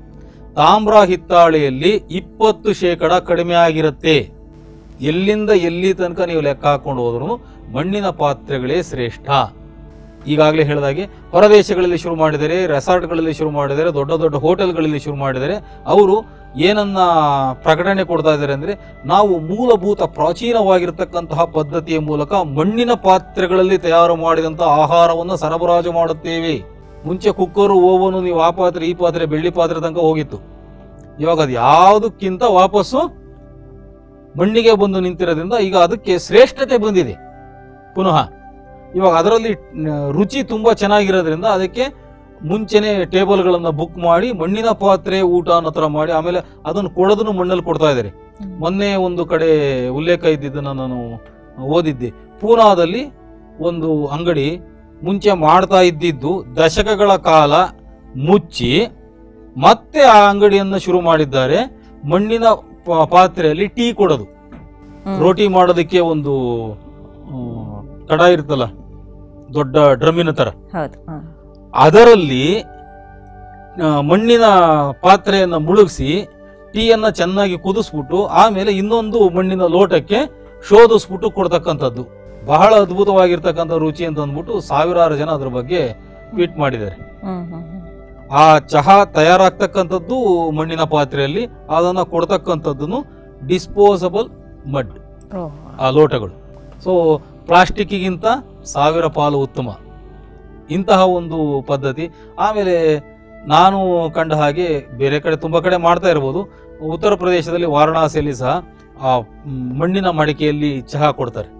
ತಾಮ್ರ ಹಿತ್ತಾಳೆಯಲ್ಲಿ ಇಪ್ಪತ್ತು ಶೇಕಡ ಕಡಿಮೆ ಆಗಿರುತ್ತೆ. ಎಲ್ಲಿಂದ ಎಲ್ಲಿ ತನಕ ನೀವು ಲೆಕ್ಕ ಹಾಕೊಂಡು ಹೋದ್ರೂ ಮಣ್ಣಿನ ಪಾತ್ರೆಗಳೇ ಶ್ರೇಷ್ಠ. ಈಗಾಗಲೇ ಹೇಳಿದಾಗೆ ಹೊರದೇಶಗಳಲ್ಲಿ ಶುರು ಮಾಡಿದರೆ, ರೆಸಾರ್ಟ್ಗಳಲ್ಲಿ ಶುರು ಮಾಡಿದರೆ, ದೊಡ್ಡ ದೊಡ್ಡ ಹೋಟೆಲ್ಗಳಲ್ಲಿ ಶುರು ಮಾಡಿದರೆ ಅವರು ಏನನ್ನ ಪ್ರಕಟಣೆ ಕೊಡ್ತಾ ಇದ್ದಾರೆ ಅಂದರೆ, ನಾವು ಮೂಲಭೂತ ಪ್ರಾಚೀನವಾಗಿರ್ತಕ್ಕಂತಹ ಪದ್ಧತಿಯ ಮೂಲಕ ಮಣ್ಣಿನ ಪಾತ್ರೆಗಳಲ್ಲಿ ತಯಾರು ಮಾಡಿದಂತಹ ಆಹಾರವನ್ನು ಸರಬರಾಜು ಮಾಡುತ್ತೇವೆ. ಮುಂಚೆ ಕುಕ್ಕರು, ಓವನು, ನೀವು ಆ ಪಾತ್ರೆ ಈ ಪಾತ್ರೆ ಬೆಳ್ಳಿ ಪಾತ್ರೆ ತನಕ ಹೋಗಿತ್ತು. ಇವಾಗ ಅದು ಯಾವುದಕ್ಕಿಂತ ವಾಪಸ್ಸು ಮಣ್ಣಿಗೆ ಬಂದು ನಿಂತಿರೋದ್ರಿಂದ ಈಗ ಅದಕ್ಕೆ ಶ್ರೇಷ್ಠತೆ ಬಂದಿದೆ ಪುನಃ. ಇವಾಗ ಅದರಲ್ಲಿ ರುಚಿ ತುಂಬ ಚೆನ್ನಾಗಿರೋದ್ರಿಂದ ಅದಕ್ಕೆ ಮುಂಚೆನೆ ಟೇಬಲ್ಗಳನ್ನು ಬುಕ್ ಮಾಡಿ ಮಣ್ಣಿನ ಪಾತ್ರೆ ಊಟ ಅನ್ನೋ ಥರ ಮಾಡಿ ಆಮೇಲೆ ಅದನ್ನು ಕೊಡೋದನ್ನು ಮಣ್ಣಲ್ಲಿ ಕೊಡ್ತಾ ಇದ್ದಾರೆ. ಮೊನ್ನೆ ಒಂದು ಕಡೆ ಉಲ್ಲೇಖ ಇದ್ದಿದ್ದನ್ನು ನಾನು ಓದಿದ್ದೆ. ಪೂನಾದಲ್ಲಿ ಒಂದು ಅಂಗಡಿ ಮುಂಚೆ ಮಾಡ್ತಾ ಇದ್ದಿದ್ದು ದಶಕಗಳ ಕಾಲ ಮುಚ್ಚಿ ಮತ್ತೆ ಆ ಅಂಗಡಿಯನ್ನು ಶುರು ಮಾಡಿದ್ದಾರೆ. ಮಣ್ಣಿನ ಪಾತ್ರೆಯಲ್ಲಿ ಟೀ ಕೊಡೋದು, ರೋಟಿ ಮಾಡೋದಕ್ಕೆ ಒಂದು ಕಡ ಇರ್ತಲ್ಲ ದೊಡ್ಡ ಡ್ರಮ್ಮಿನ ತರ, ಅದರಲ್ಲಿ ಮಣ್ಣಿನ ಪಾತ್ರೆಯನ್ನು ಮುಳುಗಿಸಿ ಟೀಯನ್ನು ಚೆನ್ನಾಗಿ ಕುದಿಸ್ಬಿಟ್ಟು ಆಮೇಲೆ ಇನ್ನೊಂದು ಮಣ್ಣಿನ ಲೋಟಕ್ಕೆ ಶೋಧಿಸ್ಬಿಟ್ಟು ಕೊಡ್ತಕ್ಕಂಥದ್ದು. ಬಹಳ ಅದ್ಭುತವಾಗಿರ್ತಕ್ಕಂಥ ರುಚಿ ಅಂತ ಅಂದ್ಬಿಟ್ಟು ಸಾವಿರಾರು ಜನ ಅದ್ರ ಬಗ್ಗೆ ಟ್ವೀಟ್ ಮಾಡಿದ್ದಾರೆ. ಆ ಚಹಾ ತಯಾರಾಗ್ತಕ್ಕಂಥದ್ದು ಮಣ್ಣಿನ ಪಾತ್ರೆಯಲ್ಲಿ, ಅದನ್ನ ಕೊಡ್ತಕ್ಕಂಥದ್ದು ಡಿಸ್ಪೋಸಬಲ್ ಮಡ್ ಆ ಲೋಟಗಳು. ಸೊ ಪ್ಲಾಸ್ಟಿಕ್ಗಿಂತ ಸಾವಿರ ಪಾಲು ಉತ್ತಮ ಇಂತಹ ಒಂದು ಪದ್ಧತಿ. ಆಮೇಲೆ ನಾನು ಕಂಡ ಹಾಗೆ ಬೇರೆ ಕಡೆ ತುಂಬ ಕಡೆ ಮಾಡ್ತಾ ಇರ್ಬೋದು. ಉತ್ತರ ಪ್ರದೇಶದಲ್ಲಿ ವಾರಣಾಸಿಯಲ್ಲಿ ಸಹ ಆ ಮಣ್ಣಿನ ಮಡಿಕೆಯಲ್ಲಿ ಚಹಾ ಕೊಡ್ತಾರೆ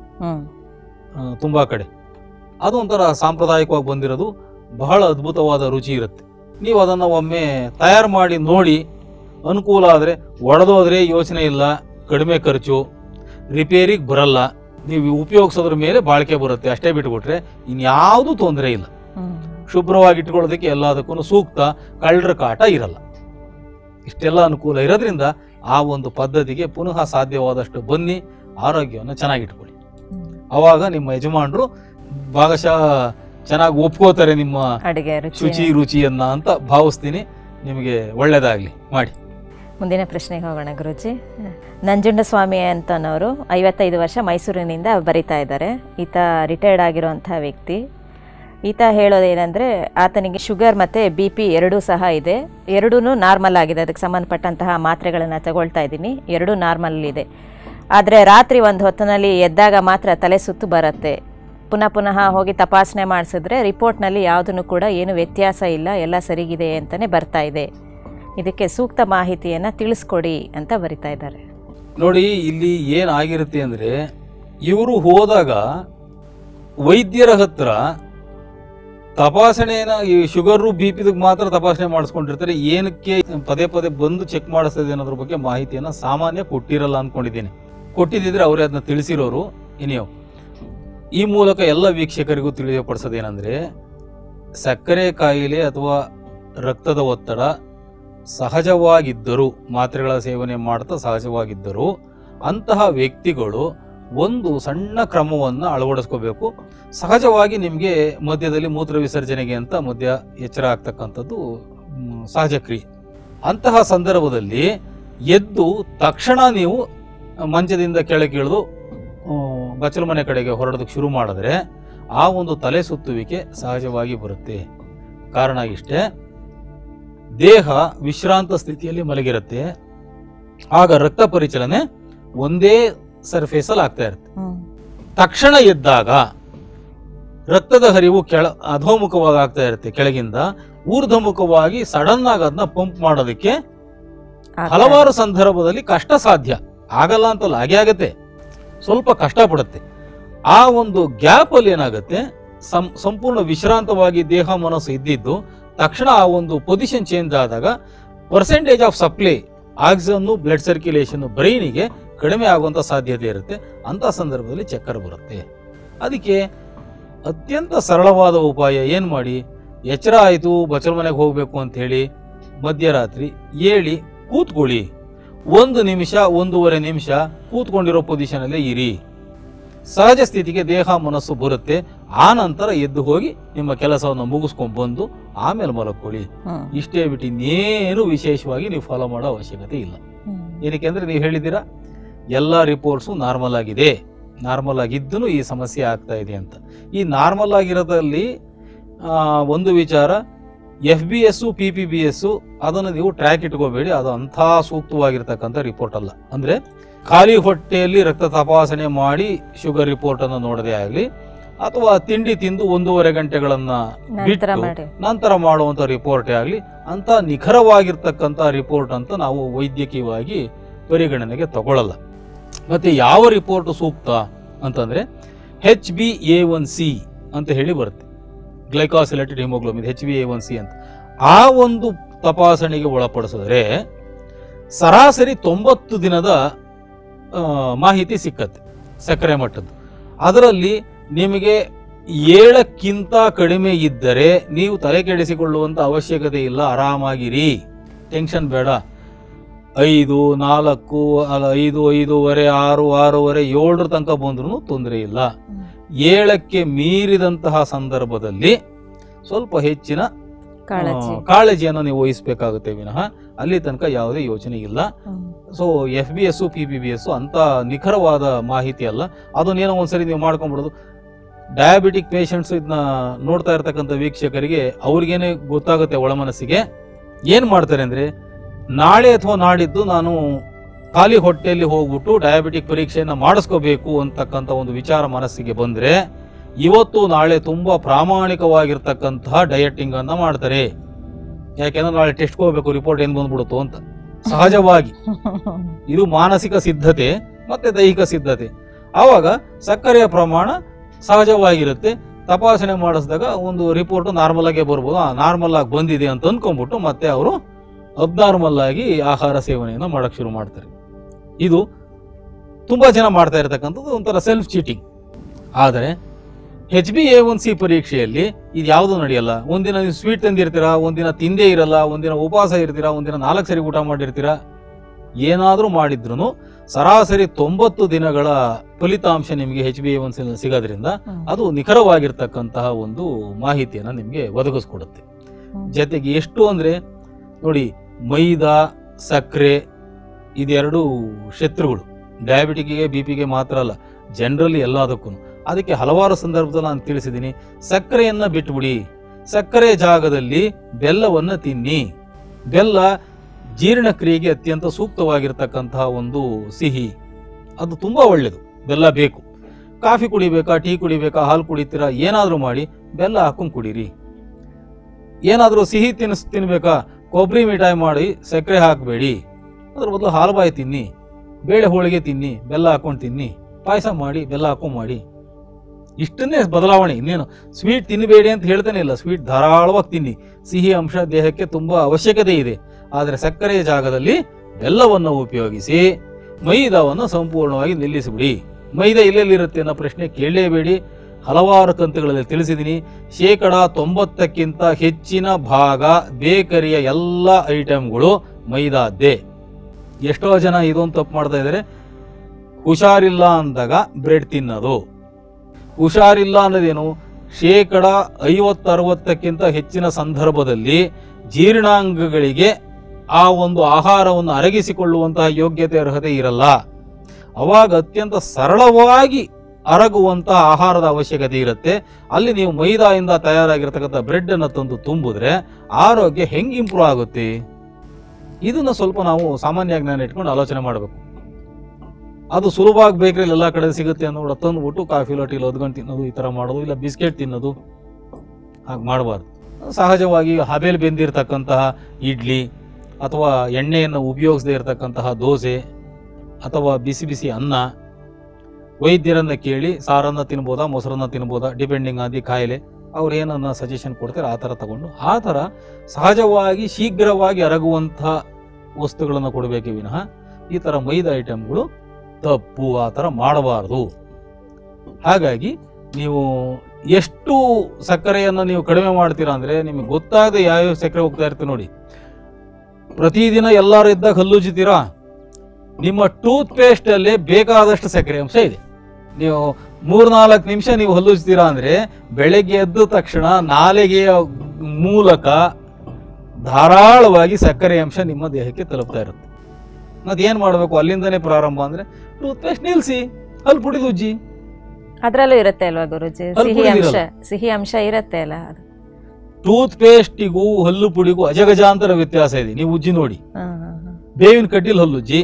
ತುಂಬಾ ಕಡೆ. ಅದು ಒಂಥರ ಸಾಂಪ್ರದಾಯಿಕವಾಗಿ ಬಂದಿರೋದು, ಬಹಳ ಅದ್ಭುತವಾದ ರುಚಿ ಇರುತ್ತೆ. ನೀವು ಅದನ್ನು ಒಮ್ಮೆ ತಯಾರು ಮಾಡಿ ನೋಡಿ, ಅನುಕೂಲ ಆದರೆ ಒಡೆದೋದ್ರೆ ಯೋಚನೆ ಇಲ್ಲ, ಕಡಿಮೆ ಖರ್ಚು, ರಿಪೇರಿಗೆ ಬರಲ್ಲ, ನೀವು ಉಪಯೋಗಿಸೋದ್ರ ಮೇಲೆ ಬಾಳಿಕೆ ಬರುತ್ತೆ. ಅಷ್ಟೇ ಬಿಟ್ಬಿಟ್ರೆ ಇನ್ಯಾವುದೂ ತೊಂದರೆ ಇಲ್ಲ. ಶುಭ್ರವಾಗಿ ಇಟ್ಕೊಳ್ಳೋದಕ್ಕೆ ಎಲ್ಲದಕ್ಕೂ ಸೂಕ್ತ, ಕಳ್ಳರ ಕಾಟ ಇರಲ್ಲ. ಇಷ್ಟೆಲ್ಲ ಅನುಕೂಲ ಇರೋದ್ರಿಂದ ಆ ಒಂದು ಪದ್ಧತಿಗೆ ಪುನಃ ಸಾಧ್ಯವಾದಷ್ಟು ಬನ್ನಿ, ಆರೋಗ್ಯವನ್ನು ಚೆನ್ನಾಗಿಟ್ಕೊಳ್ಳಿ. ಅವಾಗ ನಿಮ್ಮ ಯಜಮಾನರು ಭಾಗಶಃ ಚೆನ್ನಾಗಿ ಒಪ್ಕೋತಾರೆ ನಿಮ್ಮ ಶುಚಿ ರುಚಿಯನ್ನ ಅಂತ ಭಾವಿಸ್ತೀನಿ. ನಿಮಗೆ ಒಳ್ಳೇದಾಗ್ಲಿ, ಮಾಡಿ. ಮುಂದಿನ ಪ್ರಶ್ನೆಗೆ ಹೋಗೋಣ ಗುರುಜಿ. ನಂಜುಂಡಸ್ವಾಮಿ ಅಂತನವರು ಐವತ್ತೈದು ವರ್ಷ ಮೈಸೂರಿನಿಂದ ಬರಿತಾ ಇದ್ದಾರೆ. ಈತ ರಿಟೈರ್ಡ್ ಆಗಿರುವಂತಹ ವ್ಯಕ್ತಿ. ಈತ ಹೇಳೋದೇನೆಂದರೆ ಆತನಿಗೆ ಶುಗರ್ ಮತ್ತು ಬಿ ಪಿ ಎರಡೂ ಸಹ ಇದೆ, ಎರಡೂ ನಾರ್ಮಲ್ ಆಗಿದೆ, ಅದಕ್ಕೆ ಸಂಬಂಧಪಟ್ಟಂತಹ ಮಾತ್ರೆಗಳನ್ನು ತಗೊಳ್ತಾ ಇದ್ದೀನಿ, ಎರಡೂ ನಾರ್ಮಲ್ ಇದೆ. ಆದರೆ ರಾತ್ರಿ ಒಂದು ಹೊತ್ತಿನಲ್ಲಿ ಎದ್ದಾಗ ಮಾತ್ರ ತಲೆ ಸುತ್ತು ಬರುತ್ತೆ. ಪುನಃ ಪುನಃ ಹೋಗಿ ತಪಾಸಣೆ ಮಾಡಿಸಿದ್ರೆ ರಿಪೋರ್ಟ್ನಲ್ಲಿ ಯಾವುದೂ ಕೂಡ ಏನು ವ್ಯತ್ಯಾಸ ಇಲ್ಲ, ಎಲ್ಲ ಸರಿಗಿದೆ ಅಂತಲೇ ಬರ್ತಾ ಇದೆ. ಇದಕ್ಕೆ ಸೂಕ್ತ ಮಾಹಿತಿಯನ್ನು ತಿಳಿಸ್ಕೊಡಿ ಅಂತ ಬರಿತಾ ಇದ್ದಾರೆ. ನೋಡಿ, ಇಲ್ಲಿ ಏನಾಗಿರುತ್ತೆ ಅಂದರೆ, ಇವರು ಹೋದಾಗ ವೈದ್ಯರ ಹತ್ರ ತಪಾಸಣೆನ ಈ ಶುಗರು ಬಿ ಪಿದ ಮಾತ್ರ ತಪಾಸಣೆ ಮಾಡಿಸ್ಕೊಂಡಿರ್ತಾರೆ. ಏನಕ್ಕೆ ಪದೇ ಪದೇ ಬಂದು ಚೆಕ್ ಮಾಡಿಸ್ತದೆ ಅನ್ನೋದ್ರ ಬಗ್ಗೆ ಮಾಹಿತಿಯನ್ನು ಸಾಮಾನ್ಯ ಕೊಟ್ಟಿರಲ್ಲ ಅಂದ್ಕೊಂಡಿದ್ದೀನಿ. ಕೊಟ್ಟಿದ್ದಿದ್ರೆ ಅವರೇ ಅದನ್ನ ತಿಳಿಸಿರೋರು. ಇನಿಯೋ ಈ ಮೂಲಕ ಎಲ್ಲ ವೀಕ್ಷಕರಿಗೂ ತಿಳಿಯಪಡಿಸೋದೇನೆಂದರೆ, ಸಕ್ಕರೆ ಕಾಯಿಲೆ ಅಥವಾ ರಕ್ತದ ಒತ್ತಡ ಸಹಜವಾಗಿದ್ದರೂ, ಮಾತ್ರೆಗಳ ಸೇವನೆ ಮಾಡ್ತಾ ಸಹಜವಾಗಿದ್ದರೂ ಅಂತಹ ವ್ಯಕ್ತಿಗಳು ಒಂದು ಸಣ್ಣ ಕ್ರಮವನ್ನು ಅಳವಡಿಸ್ಕೋಬೇಕು. ಸಹಜವಾಗಿ ನಿಮಗೆ ಮಧ್ಯದಲ್ಲಿ ಮೂತ್ರ ವಿಸರ್ಜನೆಗೆ ಅಂತ ಮಧ್ಯ ಎಚ್ಚರ ಆಗ್ತಕ್ಕಂಥದ್ದು ಸಹಜ ಕ್ರಿಯೆ. ಅಂತಹ ಸಂದರ್ಭದಲ್ಲಿ ಎದ್ದು ತಕ್ಷಣ ನೀವು ಮಂಚದಿಂದ ಕೆಳಗೆ ಇಳಿದು ಬಚ್ಚಲ ಮನೆ ಕಡೆಗೆ ಹೊರಡೋದಕ್ಕೆ ಶುರು ಮಾಡಿದ್ರೆ ಆ ಒಂದು ತಲೆ ಸುತ್ತುವಿಕೆ ಸಹಜವಾಗಿ ಬರುತ್ತೆ. ಕಾರಣ ಇಷ್ಟೇ, ದೇಹ ವಿಶ್ರಾಂತ ಸ್ಥಿತಿಯಲ್ಲಿ ಮಲಗಿರುತ್ತೆ. ಆಗ ರಕ್ತ ಪರಿಚಲನೆ ಒಂದೇ ಸರ್ಫೇಸಲ್ಲಿ ಆಗ್ತಾ ಇರುತ್ತೆ. ತಕ್ಷಣ ಎದ್ದಾಗ ರಕ್ತದ ಹರಿವು ಕೆಳ ಅಧೋಮುಖವಾಗಿ ಆಗ್ತಾ ಇರುತ್ತೆ. ಕೆಳಗಿಂದ ಊರ್ಧ್ವಮುಖವಾಗಿ ಸಡನ್ ಆಗಿ ಅದನ್ನ ಪಂಪ್ ಮಾಡೋದಕ್ಕೆ ಹಲವಾರು ಸಂದರ್ಭದಲ್ಲಿ ಕಷ್ಟ ಸಾಧ್ಯ. ಆಗಲ್ಲ ಅಂತಲ್ಲ, ಹಾಗೆ ಆಗತ್ತೆ, ಸ್ವಲ್ಪ ಕಷ್ಟ ಪಡುತ್ತೆ. ಆ ಒಂದು ಗ್ಯಾಪ್ ಅಲ್ಲಿ ಏನಾಗುತ್ತೆ, ಸಂಪೂರ್ಣ ವಿಶ್ರಾಂತವಾಗಿ ದೇಹ ಮನಸ್ಸು ಇದ್ದಿದ್ದು ತಕ್ಷಣ ಆ ಒಂದು ಪೊಸಿಷನ್ ಚೇಂಜ್ ಆದಾಗ percentage of supply oxygen blood circulation ಬ್ರೈನಿಗೆ ಕಡಿಮೆ ಆಗುವಂತ ಸಾಧ್ಯತೆ ಇರುತ್ತೆ. ಅಂತ ಸಂದರ್ಭದಲ್ಲಿ ಚಕ್ಕರ್ ಬರುತ್ತೆ. ಅದಕ್ಕೆ ಅತ್ಯಂತ ಸರಳವಾದ ಉಪಾಯ ಏನು ಮಾಡಿ, ಎಚ್ಚರ ಆಯಿತು ಬಚ್ಚಲ ಮನೆಗೆ ಹೋಗಬೇಕು ಅಂತ ಹೇಳಿ ಮಧ್ಯರಾತ್ರಿ ಏಳಿ ಕೂತ್ಕೊಳ್ಳಿ. ಒಂದು ನಿಮಿಷ ಒಂದೂವರೆ ನಿಮಿಷ ಕೂತ್ಕೊಂಡಿರೋ ಪೊಸಿಷನ್ ಅಲ್ಲೇ ಇರಿ. ಸಹಜ ಸ್ಥಿತಿಗೆ ದೇಹ ಮನಸ್ಸು ಬರುತ್ತೆ. ಆ ನಂತರ ಎದ್ದು ಹೋಗಿ ನಿಮ್ಮ ಕೆಲಸವನ್ನು ಮುಗಿಸ್ಕೊಂಡ್ ಬಂದು ಆಮೇಲೆ ಮಲಕೊಳ್ಳಿ. ಇಷ್ಟೇ ಬಿಟ್ಟು ಇನ್ನೇನು ವಿಶೇಷವಾಗಿ ನೀವು ಫಾಲೋ ಮಾಡೋ ಅವಶ್ಯಕತೆ ಇಲ್ಲ. ಏನಕ್ಕೆ ಅಂದ್ರೆ ನೀವು ಹೇಳಿದ್ದೀರಾ ಎಲ್ಲ ರಿಪೋರ್ಟ್ಸು ನಾರ್ಮಲ್ ಆಗಿದೆ, ನಾರ್ಮಲ್ ಆಗಿದ್ದೂ ಈ ಸಮಸ್ಯೆ ಆಗ್ತಾ ಇದೆ ಅಂತ. ಈ ನಾರ್ಮಲ್ ಆಗಿರೋದ್ರಲ್ಲಿ ಒಂದು ವಿಚಾರ, F B S P P B S ಅದನ್ನು ನೀವು ಟ್ರ್ಯಾಕ್ ಇಟ್ಕೋಬೇಡಿ. ಅದು ಅಂಥ ಸೂಕ್ತವಾಗಿರ್ತಕ್ಕಂಥ ರಿಪೋರ್ಟ್ ಅಲ್ಲ. ಅಂದ್ರೆ ಖಾಲಿ ಹೊಟ್ಟೆಯಲ್ಲಿ ರಕ್ತ ತಪಾಸಣೆ ಮಾಡಿ ಶುಗರ್ ರಿಪೋರ್ಟ್ ಅನ್ನು ನೋಡದೆ ಆಗಲಿ, ಅಥವಾ ತಿಂಡಿ ತಿಂದು ಒಂದೂವರೆ ಗಂಟೆಗಳನ್ನ ಬಿಟ್ಟು ನಂತರ ಮಾಡುವಂತ ರಿಪೋರ್ಟೇ ಆಗಲಿ, ಅಂತ ನಿಖರವಾಗಿರ್ತಕ್ಕಂಥ ರಿಪೋರ್ಟ್ ಅಂತ ನಾವು ವೈದ್ಯಕೀಯವಾಗಿ ಪರಿಗಣನೆಗೆ ತಗೊಳ್ಳಲ್ಲ. ಮತ್ತೆ ಯಾವ ರಿಪೋರ್ಟ್ ಸೂಕ್ತ ಅಂತಂದ್ರೆ H B A one C ಅಂತ ಹೇಳಿ ಬರುತ್ತೆ, glycosylated haemoglobin, H B A one C ಅಂತ. ಆ ಒಂದು ತಪಾಸಣೆಗೆ ಒಳಪಡಿಸಿದ್ರೆ ಸರಾಸರಿ ತೊಂಬತ್ತು ದಿನದ ಮಾಹಿತಿ ಸಿಕ್ಕತ್ತೆ ಸಕ್ಕರೆ ಮಟ್ಟದ್ದು. ಅದರಲ್ಲಿ ನಿಮಗೆ ಏಳಕ್ಕಿಂತ ಕಡಿಮೆ ಇದ್ದರೆ ನೀವು ತಲೆ ಕೆಡಿಸಿಕೊಳ್ಳುವಂತ ಅವಶ್ಯಕತೆ ಇಲ್ಲ, ಆರಾಮಾಗಿರಿ, ಟೆನ್ಷನ್ ಬೇಡ. ಐದು ನಾಲ್ಕು ಅಲ್ಲ ಐದು ಐದೂವರೆ ಆರು ಆರೂವರೆ ಏಳರ ತನಕ ಬಂದ್ರೂ ತೊಂದರೆ ಇಲ್ಲ. ಏಳಕ್ಕೆ ಮೀರಿದಂತಹ ಸಂದರ್ಭದಲ್ಲಿ ಸ್ವಲ್ಪ ಹೆಚ್ಚಿನ ಕಾಳಜಿಯನ್ನು ನೀವು ವಹಿಸಬೇಕಾಗುತ್ತೆ ವಿನಃ ಅಲ್ಲಿ ತನಕ ಯಾವುದೇ ಯೋಚನೆ ಇಲ್ಲ. So F B S P P B S ಅಂತ ನಿಖರವಾದ ಮಾಹಿತಿ ಅಲ್ಲ. ಅದನ್ನೇನೋ ಒಂದ್ಸರಿ ನೀವು ಮಾಡ್ಕೊಂಡ್ಬಿಡೋದು. ಡಯಾಬಿಟಿಕ್ ಪೇಷಂಟ್ಸ್ ಇದನ್ನ ನೋಡ್ತಾ ಇರ್ತಕ್ಕಂಥ ವೀಕ್ಷಕರಿಗೆ ಅವ್ರಿಗೇನೆ ಗೊತ್ತಾಗುತ್ತೆ ಒಳ ಮನಸ್ಸಿಗೆ. ಏನ್ ಮಾಡ್ತಾರೆ ಅಂದ್ರೆ, ನಾಳೆ ಅಥವಾ ನಾಡಿದ್ದು ನಾನು ಖಾಲಿ ಹೊಟ್ಟೆಯಲ್ಲಿ ಹೋಗ್ಬಿಟ್ಟು ಡಯಾಬಿಟಿಕ್ ಪರೀಕ್ಷೆಯನ್ನ ಮಾಡಿಸ್ಕೋಬೇಕು ಅಂತಕ್ಕಂಥ ಒಂದು ವಿಚಾರ ಮನಸ್ಸಿಗೆ ಬಂದ್ರೆ ಇವತ್ತು ನಾಳೆ ತುಂಬಾ ಪ್ರಾಮಾಣಿಕವಾಗಿರ್ತಕ್ಕಂತಹ ಡಯಟಿಂಗ್ ಅನ್ನ ಮಾಡ್ತಾರೆ. ಯಾಕೆಂದ್ರೆ ನಾಳೆ ಟೆಸ್ಟ್ ಹೋಗ್ಬೇಕು, ರಿಪೋರ್ಟ್ ಏನ್ ಬಂದ್ಬಿಡುತ್ತೋ ಅಂತ. ಸಹಜವಾಗಿ ಇದು ಮಾನಸಿಕ ಸಿದ್ಧತೆ ಮತ್ತೆ ದೈಹಿಕ ಸಿದ್ಧತೆ. ಆವಾಗ ಸಕ್ಕರೆಯ ಪ್ರಮಾಣ ಸಹಜವಾಗಿರುತ್ತೆ. ತಪಾಸಣೆ ಮಾಡಿಸಿದಾಗ ಒಂದು ರಿಪೋರ್ಟ್ ನಾರ್ಮಲ್ ಆಗೇ ಬರ್ಬೋದು. ನಾರ್ಮಲ್ ಆಗಿ ಬಂದಿದೆ ಅಂತ ಅನ್ಕೊಂಡ್ಬಿಟ್ಟು ಮತ್ತೆ ಅವರು ಅಬ್ನಾರ್ಮಲ್ ಆಗಿ ಆಹಾರ ಸೇವನೆಯನ್ನು ಮಾಡಕ್ ಶುರು ಮಾಡ್ತಾರೆ. ಇದು ತುಂಬಾ ಜನ ಮಾಡ್ತಾ ಇರತಕ್ಕಂಥದ್ದು ಒಂಥರ ಸೆಲ್ಫ್ ಚೀಟಿಂಗ್. ಆದರೆ H B A one C ಪರೀಕ್ಷೆಯಲ್ಲಿ ಇದು ಯಾವುದು ನಡೆಯಲ್ಲ. ಒಂದಿನ ನೀವು ಸ್ವೀಟ್ ತಂದಿರ್ತೀರಾ, ಒಂದಿನ ತಿಂದೇ ಇರಲ್ಲ, ಒಂದಿನ ಉಪವಾಸ ಇರ್ತೀರಾ, ಒಂದಿನ ನಾಲ್ಕು ಸರಿ ಊಟ ಮಾಡಿರ್ತೀರಾ. ಏನಾದ್ರೂ ಮಾಡಿದ್ರು ಸರಾಸರಿ ತೊಂಬತ್ತು ದಿನಗಳ ಫಲಿತಾಂಶ ನಿಮಗೆ H B A one C ಸಿಗೋದ್ರಿಂದ ಅದು ನಿಖರವಾಗಿರ್ತಕ್ಕಂತಹ ಒಂದು ಮಾಹಿತಿಯನ್ನ ನಿಮಗೆ ಒದಗಿಸ್ಕೊಡುತ್ತೆ. ಜೊತೆಗೆ ಎಷ್ಟು ಅಂದ್ರೆ ನೋಡಿ, ಮೈದಾ ಸಕ್ಕರೆ ಇದೆರಡು ಶತ್ರುಗಳು. ಡಯಾಬಿಟಿಕ್ಗೆ ಬಿ ಪಿಗೆ ಮಾತ್ರ ಅಲ್ಲ, ಜನರಲಿ ಎಲ್ಲದಕ್ಕೂ. ಅದಕ್ಕೆ ಹಲವಾರು ಸಂದರ್ಭದಲ್ಲಿ ನಾನು ತಿಳಿಸಿದ್ದೀನಿ, ಸಕ್ಕರೆಯನ್ನ ಬಿಟ್ಬಿಡಿ, ಸಕ್ಕರೆ ಜಾಗದಲ್ಲಿ ಬೆಲ್ಲವನ್ನು ತಿನ್ನಿ. ಬೆಲ್ಲ ಜೀರ್ಣಕ್ರಿಯೆಗೆ ಅತ್ಯಂತ ಸೂಕ್ತವಾಗಿರ್ತಕ್ಕಂತಹ ಒಂದು ಸಿಹಿ, ಅದು ತುಂಬ ಒಳ್ಳೆಯದು. ಬೆಲ್ಲ ಬೇಕು. ಕಾಫಿ ಕುಡಿಬೇಕಾ, ಟೀ ಕುಡಿಬೇಕಾ, ಹಾಲು ಕುಡಿತೀರಾ, ಏನಾದರೂ ಮಾಡಿ ಬೆಲ್ಲ ಹಾಕೊಂಡು ಕುಡೀರಿ. ಏನಾದರೂ ಸಿಹಿ ತಿನ್ನಿಸ್ ತಿನ್ಬೇಕಾ, ಕೊಬ್ಬರಿ ಮಿಠಾಯಿ ಮಾಡಿ ಸಕ್ಕರೆ ಹಾಕಬೇಡಿ, ಅದ್ರ ಬದಲು ಹಾಲು ಬಾಯಿ ತಿನ್ನಿ, ಬೇಳೆ ಹೋಳಿಗೆ ತಿನ್ನಿ, ಬೆಲ್ಲ ಹಾಕೊಂಡು ತಿನ್ನಿ, ಪಾಯಸ ಮಾಡಿ ಬೆಲ್ಲ ಹಾಕೊಂಡು ಮಾಡಿ. ಇಷ್ಟನ್ನೇ ಬದಲಾವಣೆ, ಇನ್ನೇನು ಸ್ವೀಟ್ ತಿನ್ನಬೇಡಿ ಅಂತ ಹೇಳ್ತಾನೆ ಇಲ್ಲ. ಸ್ವೀಟ್ ಧಾರಾಳವಾಗಿ ತಿನ್ನಿ, ಸಿಹಿ ಅಂಶ ದೇಹಕ್ಕೆ ತುಂಬ ಅವಶ್ಯಕತೆ ಇದೆ. ಆದರೆ ಸಕ್ಕರೆಯ ಜಾಗದಲ್ಲಿ ಬೆಲ್ಲವನ್ನು ಉಪಯೋಗಿಸಿ ಮೈದಾವನ್ನು ಸಂಪೂರ್ಣವಾಗಿ ನಿಲ್ಲಿಸಿಬಿಡಿ. ಮೈದಾ ಇಲ್ಲೆಲ್ಲಿರುತ್ತೆ ಅನ್ನೋ ಪ್ರಶ್ನೆ ಕೇಳಲೇಬೇಡಿ. ಹಲವಾರು ಕಂತುಗಳಲ್ಲಿ ತಿಳಿಸಿದ್ದೀನಿ. ಶೇಕಡ ತೊಂಬತ್ತಕ್ಕಿಂತ ಹೆಚ್ಚಿನ ಭಾಗ ಬೇಕರಿಯ ಎಲ್ಲ ಐಟಮ್ಗಳು ಮೈದಾದ್ದೇ. ಎಷ್ಟೋ ಜನ ಇದೊಂದು ತಪ್ಪು ಮಾಡ್ತಾ ಇದ್ದಾರೆ. ಹುಷಾರಿಲ್ಲ ಅಂದಾಗ ಬ್ರೆಡ್ ತಿನ್ನೋದು. ಹುಷಾರಿಲ್ಲ ಅನ್ನೋದೇನು, ಶೇಕಡ ಐವತ್ತರವತ್ತಕ್ಕಿಂತ ಹೆಚ್ಚಿನ ಸಂದರ್ಭದಲ್ಲಿ ಜೀರ್ಣಾಂಗಗಳಿಗೆ ಆ ಒಂದು ಆಹಾರವನ್ನು ಅರಗಿಸಿಕೊಳ್ಳುವಂತಹ ಯೋಗ್ಯತೆ ಅರ್ಹತೆ ಇರಲ್ಲ. ಅವಾಗ ಅತ್ಯಂತ ಸರಳವಾಗಿ ಅರಗುವಂತಹ ಆಹಾರದ ಅವಶ್ಯಕತೆ ಇರುತ್ತೆ. ಅಲ್ಲಿ ನೀವು ಮೈದಾಯಿಂದ ತಯಾರಾಗಿರ್ತಕ್ಕಂಥ ಬ್ರೆಡ್ ಅನ್ನು ತಂದು ತುಂಬಿದ್ರೆ ಆರೋಗ್ಯ ಹೆಂಗೆ ಇಂಪ್ರೂವ್ ಆಗುತ್ತೆ? ಇದನ್ನ ಸ್ವಲ್ಪ ನಾವು ಸಾಮಾನ್ಯ ಜ್ಞಾನ ಇಟ್ಕೊಂಡು ಆಲೋಚನೆ ಮಾಡಬೇಕು. ಅದು ಸುಲಭವಾಗಿ ಬೇಕರಿಯಲ್ಲಿ ಎಲ್ಲ ಕಡೆ ಸಿಗುತ್ತೆ ಅನ್ನೋ ತಂದುಬಿಟ್ಟು ಕಾಫಿಲೋ ಟೀಲೋ ಒದ್ಕೊಂಡು ತಿನ್ನೋದು, ಈ ಥರ ಮಾಡೋದು, ಇಲ್ಲ ಬಿಸ್ಕೆಟ್ ತಿನ್ನೋದು, ಹಾಗೆ ಮಾಡಬಾರ್ದು. ಸಹಜವಾಗಿ ಹಬೆಯಲ್ಲಿ ಬೆಂದಿರ್ತಕ್ಕಂತಹ ಇಡ್ಲಿ ಅಥವಾ ಎಣ್ಣೆಯನ್ನು ಉಪಯೋಗಿಸದೇ ಇರತಕ್ಕಂತಹ ದೋಸೆ ಅಥವಾ ಬಿಸಿ ಬಿಸಿ ಅನ್ನ, ವೈದ್ಯರನ್ನು ಕೇಳಿ ಸಾರನ್ನು ತಿನ್ಬೋದಾ, ಮೊಸರನ್ನ ತಿನ್ಬೋದಾ, ಡಿಪೆಂಡಿಂಗ್ ಆನ್ ದಿ ಕಾಯಿಲೆ, ಅವ್ರು ಏನನ್ನ ಸಜೆಷನ್ ಕೊಡ್ತಾರೆ ಆ ಥರ ತಗೊಂಡು ಆ ಥರ ಸಹಜವಾಗಿ ಶೀಘ್ರವಾಗಿ ಅರಗುವಂಥ ವಸ್ತುಗಳನ್ನು ಕೊಡಬೇಕೇ ವಿನಃ ಈ ಥರ ಮೈದಾ ಐಟಮ್ಗಳು ತಪ್ಪು. ಆ ಥರ ಮಾಡಬಾರ್ದು. ಹಾಗಾಗಿ ನೀವು ಎಷ್ಟು ಸಕ್ಕರೆಯನ್ನು ನೀವು ಕಡಿಮೆ ಮಾಡ್ತೀರಾ ಅಂದರೆ ನಿಮಗೆ ಗೊತ್ತಾಗದೆ ಯಾವ್ಯಾವ ಸಕ್ಕರೆ ಹೋಗ್ತಾ ಇರ್ತೀವಿ ನೋಡಿ. ಪ್ರತಿದಿನ ಎಲ್ಲರೂ ಇದ್ದಾಗ ಹಲ್ಲುಜ್ಜಿತೀರಾ, ನಿಮ್ಮ ಟೂತ್ ಪೇಸ್ಟಲ್ಲಿ ಬೇಕಾದಷ್ಟು ಸಕ್ಕರೆ ಅಂಶ ಇದೆ. ನೀವು ಮೂರ್ನಾಲ್ಕು ನಿಮಿಷ ನೀವು ಹಲ್ಲುಜ್ತೀರಾ ಅಂದರೆ ಬೆಳಗ್ಗೆ ಎದ್ದ ತಕ್ಷಣ ನಾಲಿಗೆಯ ಮೂಲಕ ಧಾರಾಳವಾಗಿ ಸಕ್ಕರೆ ಅಂಶ ನಿಮ್ಮ ದೇಹಕ್ಕೆ ತಲುಪ್ತಾ ಇರುತ್ತೆ. ಅದೇನು ಮಾಡಬೇಕು, ಅಲ್ಲಿಂದನೇ ಪ್ರಾರಂಭ ಅಂದರೆ ಟೂತ್ ಪೇಸ್ಟ್ ನಿಲ್ಲಿಸಿ, ಹಲ್ಲು ಪುಡಿದು ಉಜ್ಜಿ. ಅದರಲ್ಲೂ ಇರುತ್ತೆ ಅಲ್ವಾ ಗುರುಜಿ, ಸಿಹಿ ಅಂಶ ಸಿಹಿ ಅಂಶ ಇರುತ್ತೆ ಅಲ್ಲ. ಟೂತ್ ಪೇಸ್ಟಿಗೂ ಹಲ್ಲು ಪುಡಿಗೂ ಅಜಗಜಾಂತರ ವ್ಯತ್ಯಾಸ ಇದೆ. ನೀವು ಉಜ್ಜಿ ನೋಡಿ. ಬೇವಿನ ಕಡ್ಡಿಲ್ ಹಲ್ಲುಜ್ಜಿ,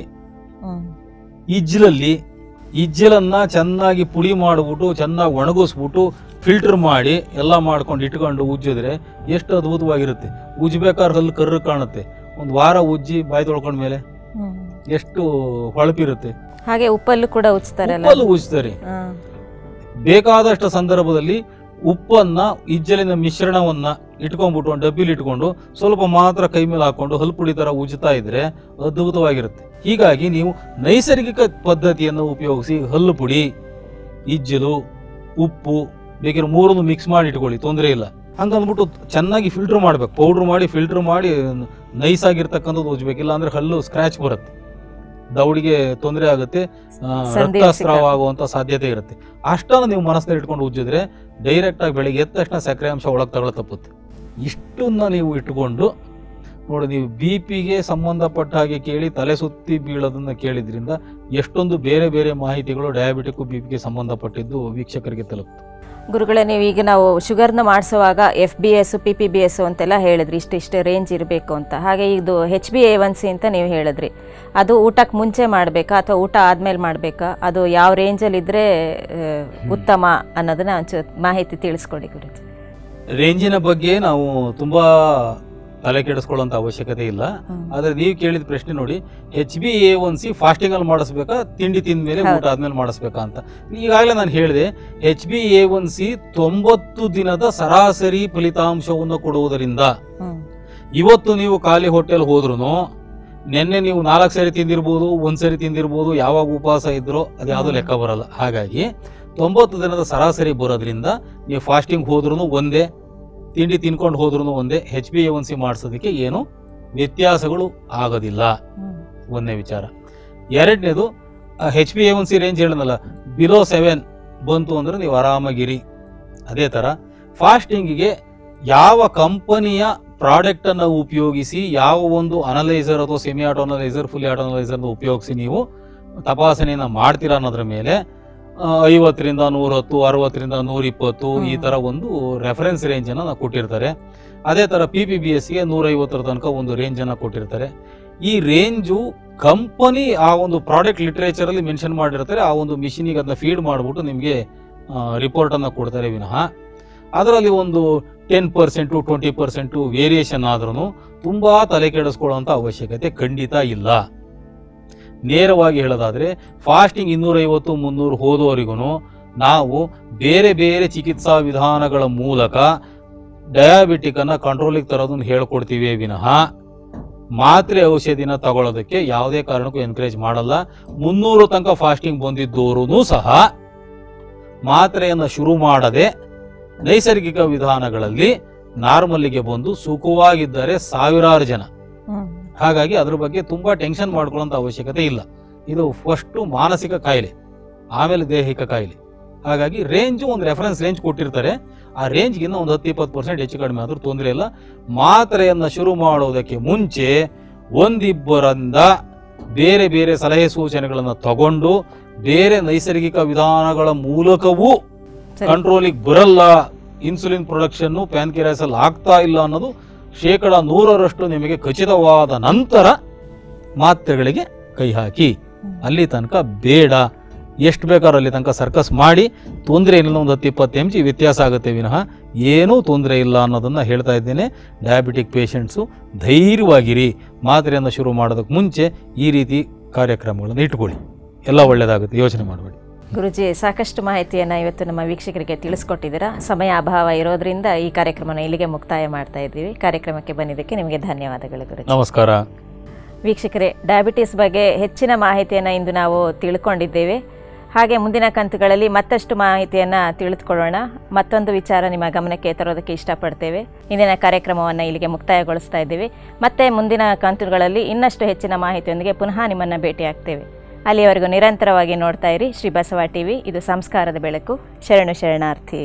ಇಜ್ಜಲಲ್ಲಿ ಇಜ್ಜಲನ್ನ ಚೆನ್ನಾಗಿ ಪುಡಿ ಮಾಡಿಬಿಟ್ಟು ಚೆನ್ನಾಗಿ ಒಣಗಿಸ್ಬಿಟ್ಟು ಫಿಲ್ಟರ್ ಮಾಡಿ ಎಲ್ಲ ಮಾಡ್ಕೊಂಡು ಇಟ್ಕೊಂಡು ಉಜ್ಜಿದ್ರೆ ಎಷ್ಟು ಅದ್ಭುತವಾಗಿರುತ್ತೆ. ಉಜ್ಬೇಕಾದ್ರೆ ಹಲ್ಲು ಕರ್ರ ಕಾಣುತ್ತೆ. ಒಂದು ವಾರ ಉಜ್ಜಿ ಬಾಯಿ ತೊಳ್ಕೊಂಡ ಮೇಲೆ ಎಷ್ಟು ಹೊಳಪಿರುತ್ತೆ. ಹಾಗೆ ಉಪ್ಪಲ್ಲೂ ಕೂಡ ಉಜ್ತಾರೆ, ಉಪ್ಪಲ್ಲೂ ಉಜ್ತಾರೆ. ಬೇಕಾದಷ್ಟು ಸಂದರ್ಭದಲ್ಲಿ ಉಪ್ಪನ್ನ ಇಜ್ಜಲಿನ ಮಿಶ್ರಣವನ್ನ ಇಟ್ಕೊಂಡ್ಬಿಟ್ಟು ಒಂದು ಡಬ್ಬಿಲಿ ಇಟ್ಕೊಂಡು ಸ್ವಲ್ಪ ಮಾತ್ರ ಕೈ ಮೇಲೆ ಹಾಕೊಂಡು ಹಲ್ಲು ಪುಡಿ ತರ ಉಜ್ಜುತ್ತಾ ಇದ್ರೆ ಅದ್ಭುತವಾಗಿರುತ್ತೆ. ಹೀಗಾಗಿ ನೀವು ನೈಸರ್ಗಿಕ ಪದ್ಧತಿಯನ್ನು ಉಪಯೋಗಿಸಿ ಹಲ್ಲು ಪುಡಿ, ಇಜ್ಜಲು, ಉಪ್ಪು ಬೇಕಿರೋ ಮೂರನ್ನು ಮಿಕ್ಸ್ ಮಾಡಿ ಇಟ್ಕೊಳ್ಳಿ, ತೊಂದರೆ ಇಲ್ಲ. ಹಂಗಂದ್ಬಿಟ್ಟು ಚೆನ್ನಾಗಿ ಫಿಲ್ಟರ್ ಮಾಡ್ಬೇಕು. ಪೌಡ್ರ್ ಮಾಡಿ ಫಿಲ್ಟರ್ ಮಾಡಿ ನೈಸ್ ಆಗಿರ್ತಕ್ಕಂಥದ್ದು ಉಜ್ಬೇಕಿಲ್ಲ ಅಂದ್ರೆ ಹಲ್ಲು ಸ್ಕ್ರಾಚ್ ಬರುತ್ತೆ, ದೌಡಿಗೆ ತೊಂದರೆ ಆಗುತ್ತೆ, ರಕ್ತಸ್ರಾವ ಆಗುವಂತ ಸಾಧ್ಯತೆ ಇರುತ್ತೆ. ಅಷ್ಟನ್ನು ನೀವು ಮನಸ್ಸಿನಲ್ಲಿ ಇಟ್ಕೊಂಡು ಉಜ್ಜಿದ್ರೆ ಡೈರೆಕ್ಟ್ ಆಗಿ ಬೆಳಿಗ್ಗೆ ಎದ್ದ ತಕ್ಷಣ ಸಕ್ಕರೆ ಅಂಶ ಒಳಗೆ ತಗೊಳ ತಪ್ಪುತ್ತೆ. ಇಷ್ಟನ್ನ ನೀವು ಇಟ್ಕೊಂಡು ನೋಡಿ, ನೀವು ಬಿ ಪಿಗೆ ಸಂಬಂಧಪಟ್ಟ ಹಾಗೆ ಕೇಳಿ ತಲೆ ಸುತ್ತಿ ಬೀಳೋದನ್ನ ಕೇಳಿದ್ರಿಂದ ಎಷ್ಟೊಂದು ಬೇರೆ ಬೇರೆ ಮಾಹಿತಿಗಳು ಡಯಾಬಿಟಿಕ್ ಬಿ ಪಿಗೆ ಸಂಬಂಧಪಟ್ಟಿದ್ದು ವೀಕ್ಷಕರಿಗೆ ತಲುಪ್ತು. ಗುರುಗಳೇ, ನೀವು ಈಗ ನಾವು ಶುಗರ್ನ ಮಾಡಿಸುವಾಗ F B S P P B S ಅಂತೆಲ್ಲ ಹೇಳಿದ್ರಿ, ಇಷ್ಟಿಷ್ಟು ರೇಂಜ್ ಇರಬೇಕು ಅಂತ. ಹಾಗೆ ಇದು H B A one C ಅಂತ ನೀವು ಹೇಳಿದ್ರಿ. ಅದು ಊಟಕ್ಕೆ ಮುಂಚೆ ಮಾಡಬೇಕಾ ಅಥವಾ ಊಟ ಆದಮೇಲೆ ಮಾಡಬೇಕಾ? ಅದು ಯಾವ ರೇಂಜಲ್ಲಿ ಇದ್ದರೆ ಉತ್ತಮ ಅನ್ನೋದನ್ನ ಒಂಚೂರು ಮಾಹಿತಿ ತಿಳಿಸ್ಕೊಡಿ ಗುರುಜಿ. ರೇಂಜಿನ ಬಗ್ಗೆ ನಾವು ತುಂಬ ತಲೆ ಕೆಡಿಸ್ಕೊಳ್ಳುವಂಥ ಅವಶ್ಯಕತೆ ಇಲ್ಲ. ಆದರೆ ನೀವು ಕೇಳಿದ ಪ್ರಶ್ನೆ ನೋಡಿ, H B A one C fasting ಅಲ್ಲಿ ಮಾಡಿಸ್ಬೇಕಾ, ತಿಂಡಿ ತಿಂದ ಮೇಲೆ ಊಟ ಆದ್ಮೇಲೆ ಮಾಡಿಸ್ಬೇಕಾ ಅಂತ. ಈಗಾಗಲೇ ನಾನು ಹೇಳಿದೆ, H B A one C ತೊಂಬತ್ತು ದಿನದ ಸರಾಸರಿ ಫಲಿತಾಂಶವನ್ನು ಕೊಡುವುದರಿಂದ ಇವತ್ತು ನೀವು ಖಾಲಿ ಹೋಟೆಲ್ ಹೋದ್ರು, ನಿನ್ನೆ ನೀವು ನಾಲ್ಕು ಸರಿ ತಿಂದಿರ್ಬೋದು, ಒಂದ್ಸರಿ ತಿಂದಿರ್ಬೋದು, ಯಾವಾಗ ಉಪವಾಸ ಇದ್ರೋ ಅದು ಯಾವುದೋ ಲೆಕ್ಕ ಬರಲ್ಲ. ಹಾಗಾಗಿ ತೊಂಬತ್ತು ದಿನದ ಸರಾಸರಿ ಬರೋದ್ರಿಂದ ನೀವು ಫಾಸ್ಟಿಂಗ್ ಹೋದ್ರೂ ಒಂದೇ, ತಿಂಡಿ ತಿನ್ಕೊಂಡು ಹೋದ್ರೂ ಒಂದೇ, H B A one C ಮಾಡಿಸೋದಕ್ಕೆ ಏನು ವ್ಯತ್ಯಾಸಗಳು ಆಗೋದಿಲ್ಲ. ಒಂದನೇ ವಿಚಾರ. ಎರಡನೇದು, H B A one C range ಹೇಳೋದಲ್ಲ, ಬಿಲೋ ಸೆವೆನ್ ಬಂತು ಅಂದ್ರೆ ನೀವು ಆರಾಮಾಗಿರಿ. ಅದೇ ಥರ ಫಾಸ್ಟಿಂಗಿಗೆ ಯಾವ ಕಂಪನಿಯ ಪ್ರಾಡಕ್ಟ್ ಅನ್ನು ಉಪಯೋಗಿಸಿ, ಯಾವ ಒಂದು ಅನಲೈಸರ್ ಅಥವಾ semi auto analyser, full auto analyser ಉಪಯೋಗಿಸಿ ನೀವು ತಪಾಸಣೆಯನ್ನು ಮಾಡ್ತೀರಾ ಅನ್ನೋದ್ರ ಮೇಲೆ ಐವತ್ತರಿಂದ ನೂರ ಹತ್ತು ಅರವತ್ತರಿಂದ ನೂರ ಇಪ್ಪತ್ತು ಈ ತರ ಒಂದು ರೆಫರೆನ್ಸ್ ರೇಂಜ್ ಅನ್ನ ಕೊಟ್ಟಿರ್ತಾರೆ. ಅದೇ ತರ ಪಿ ಪಿ ಬಿ ಎಸ್ಗೆ ನೂರ ಐವತ್ತರ ತನಕ ಒಂದು ರೇಂಜ್ ಅನ್ನ ಕೊಟ್ಟಿರ್ತಾರೆ. ಈ ರೇಂಜು ಕಂಪನಿ ಆ ಒಂದು ಪ್ರಾಡಕ್ಟ್ ಲಿಟರೇಚರ್ ಅಲ್ಲಿ ಮೆನ್ಷನ್ ಮಾಡಿರ್ತಾರೆ. ಆ ಒಂದು ಮಿಷಿನಿಗೆ ಅದನ್ನ ಫೀಡ್ ಮಾಡಿಬಿಟ್ಟು ನಿಮಗೆ ರಿಪೋರ್ಟ್ ಅನ್ನ ಕೊಡ್ತಾರೆ ವಿನಃ ಅದರಲ್ಲಿ ಒಂದು ten percent twenty percent variation ಆದ್ರೂ ತುಂಬಾ ತಲೆ ಕೆಡಿಸ್ಕೊಳ್ಳುವಂತ ಅವಶ್ಯಕತೆ ಖಂಡಿತ ಇಲ್ಲ. ನೇರವಾಗಿ ಹೇಳೋದಾದ್ರೆ ಫಾಸ್ಟಿಂಗ್ ಇನ್ನೂರೈವತ್ತು ಮುನ್ನೂರು ಹೋದವರಿಗೂ ನಾವು ಬೇರೆ ಬೇರೆ ಚಿಕಿತ್ಸಾ ವಿಧಾನಗಳ ಮೂಲಕ ಡಯಾಬಿಟಿಕ್ ಅನ್ನ ಕಂಟ್ರೋಲಿಗೆ ತರೋದನ್ನ ಹೇಳ್ಕೊಡ್ತೀವಿ ವಿನಃ ಮಾತ್ರೆ ಔಷಧಿನ ತಗೊಳ್ಳೋದಕ್ಕೆ ಯಾವುದೇ ಕಾರಣಕ್ಕೂ ಎನ್ಕರೇಜ್ ಮಾಡಲ್ಲ. ಮುನ್ನೂರು ತನಕ ಫಾಸ್ಟಿಂಗ್ ಬಂದಿದ್ದವರು ಸಹ ಮಾತ್ರೆಯನ್ನ ಶುರು ಮಾಡದೆ ನೈಸರ್ಗಿಕ ವಿಧಾನಗಳಲ್ಲಿ ನಾರ್ಮಲ್ಗೆ ಬಂದು ಸುಖವಾಗಿದ್ದಾರೆ ಸಾವಿರಾರು ಜನ. ಹಾಗಾಗಿ ಅದ್ರ ಬಗ್ಗೆ ತುಂಬಾ ಟೆನ್ಷನ್ ಮಾಡ್ಕೊಳ್ಳೋಂಥ ಅವಶ್ಯಕತೆ ಇಲ್ಲ. ಇದು ಫಸ್ಟ್ ಮಾನಸಿಕ ಕಾಯಿಲೆ, ಆಮೇಲೆ ದೈಹಿಕ ಕಾಯಿಲೆ. ಹಾಗಾಗಿ ರೇಂಜು ಒಂದು ರೆಫರೆನ್ಸ್ ರೇಂಜ್ ಕೊಟ್ಟಿರ್ತಾರೆ. ಆ ರೇಂಜ್ಗಿನ್ನ ಒಂದು ಹತ್ತು ಇಪ್ಪತ್ತು ಪರ್ಸೆಂಟ್ ಹೆಚ್ಚು ಕಡಿಮೆ ಆದ್ರೂ ತೊಂದರೆ ಇಲ್ಲ. ಮಾತ್ರೆಯನ್ನ ಶುರು ಮಾಡೋದಕ್ಕೆ ಮುಂಚೆ ಒಂದಿಬ್ಬರಿಂದ ಬೇರೆ ಬೇರೆ ಸಲಹೆ ಸೂಚನೆಗಳನ್ನು ತಗೊಂಡು ಬೇರೆ ನೈಸರ್ಗಿಕ ವಿಧಾನಗಳ ಮೂಲಕವೂ ಕಂಟ್ರೋಲಿಗೆ ಬರಲ್ಲ, ಇನ್ಸುಲಿನ್ ಪ್ರೊಡಕ್ಷನ್ ಪ್ಯಾನ್ಕ್ರಿಯಾಸ್ ಅಲ್ಲಿ ಆಗ್ತಾ ಇಲ್ಲ ಅನ್ನೋದು ಶೇಕಡ ನೂರರಷ್ಟು ನಿಮಗೆ ಖಚಿತವಾದ ನಂತರ ಮಾತ್ರೆಗಳಿಗೆ ಕೈ ಹಾಕಿ. ಅಲ್ಲಿ ತನಕ ಬೇಡ. ಎಷ್ಟು ಬೇಕಾದ್ರೂ ಅಲ್ಲಿ ತನಕ ಸರ್ಕಸ್ ಮಾಡಿ ತೊಂದರೆ ಇಲ್ಲ. ಒಂದು ಹತ್ತು ಇಪ್ಪತ್ತು ಎಂ ಜಿ ವ್ಯತ್ಯಾಸ ಆಗುತ್ತೆ ವಿನಃ ಏನೂ ತೊಂದರೆ ಇಲ್ಲ ಅನ್ನೋದನ್ನ ಹೇಳ್ತಾ ಇದ್ದೇನೆ. Diabetic patients ಧೈರ್ಯವಾಗಿರಿ. ಮಾತ್ರೆಯನ್ನು ಶುರು ಮಾಡೋದಕ್ಕೆ ಮುಂಚೆ ಈ ರೀತಿ ಕಾರ್ಯಕ್ರಮಗಳನ್ನು ಇಟ್ಕೊಳ್ಳಿ. ಎಲ್ಲ ಒಳ್ಳೆಯದಾಗುತ್ತೆ, ಯೋಚನೆ ಮಾಡಬೇಡಿ. ಗುರುಜಿ, ಸಾಕಷ್ಟು ಮಾಹಿತಿಯನ್ನು ಇವತ್ತು ನಮ್ಮ ವೀಕ್ಷಕರಿಗೆ ತಿಳಿಸ್ಕೊಟ್ಟಿದ್ದೀರಾ. ಸಮಯ ಅಭಾವ ಇರೋದ್ರಿಂದ ಈ ಕಾರ್ಯಕ್ರಮನ ಇಲ್ಲಿಗೆ ಮುಕ್ತಾಯ ಮಾಡ್ತಾ ಇದ್ದೀವಿ. ಕಾರ್ಯಕ್ರಮಕ್ಕೆ ಬಂದಿದ್ದಕ್ಕೆ ನಿಮಗೆ ಧನ್ಯವಾದಗಳು ಗುರುಜಿ. ನಮಸ್ಕಾರ. ವೀಕ್ಷಕರೇ, ಡಯಾಬಿಟಿಸ್ ಬಗ್ಗೆ ಹೆಚ್ಚಿನ ಮಾಹಿತಿಯನ್ನು ಇಂದು ನಾವು ತಿಳ್ಕೊಂಡಿದ್ದೇವೆ. ಹಾಗೆ ಮುಂದಿನ ಕಂತುಗಳಲ್ಲಿ ಮತ್ತಷ್ಟು ಮಾಹಿತಿಯನ್ನು ತಿಳಿದುಕೊಳ್ಳೋಣ. ಮತ್ತೊಂದು ವಿಚಾರ ನಿಮ್ಮ ಗಮನಕ್ಕೆ ತರೋದಕ್ಕೆ ಇಷ್ಟಪಡ್ತೇವೆ. ಇಂದಿನ ಕಾರ್ಯಕ್ರಮವನ್ನು ಇಲ್ಲಿಗೆ ಮುಕ್ತಾಯಗೊಳಿಸ್ತಾ ಇದ್ದೀವಿ. ಮತ್ತೆ ಮುಂದಿನ ಕಂತುಗಳಲ್ಲಿ ಇನ್ನಷ್ಟು ಹೆಚ್ಚಿನ ಮಾಹಿತಿಯೊಂದಿಗೆ ಪುನಃ ನಿಮ್ಮನ್ನು ಭೇಟಿಯಾಗ್ತೇವೆ. ಅಲ್ಲಿಯವರೆಗೂ ನಿರಂತರವಾಗಿ ನೋಡ್ತಾ ಇರಿ ಶ್ರೀ ಬಸವ ಟಿವಿ. ಇದು ಸಂಸ್ಕಾರದ ಬೆಳಕು. ಶರಣು ಶರಣಾರ್ಥಿ.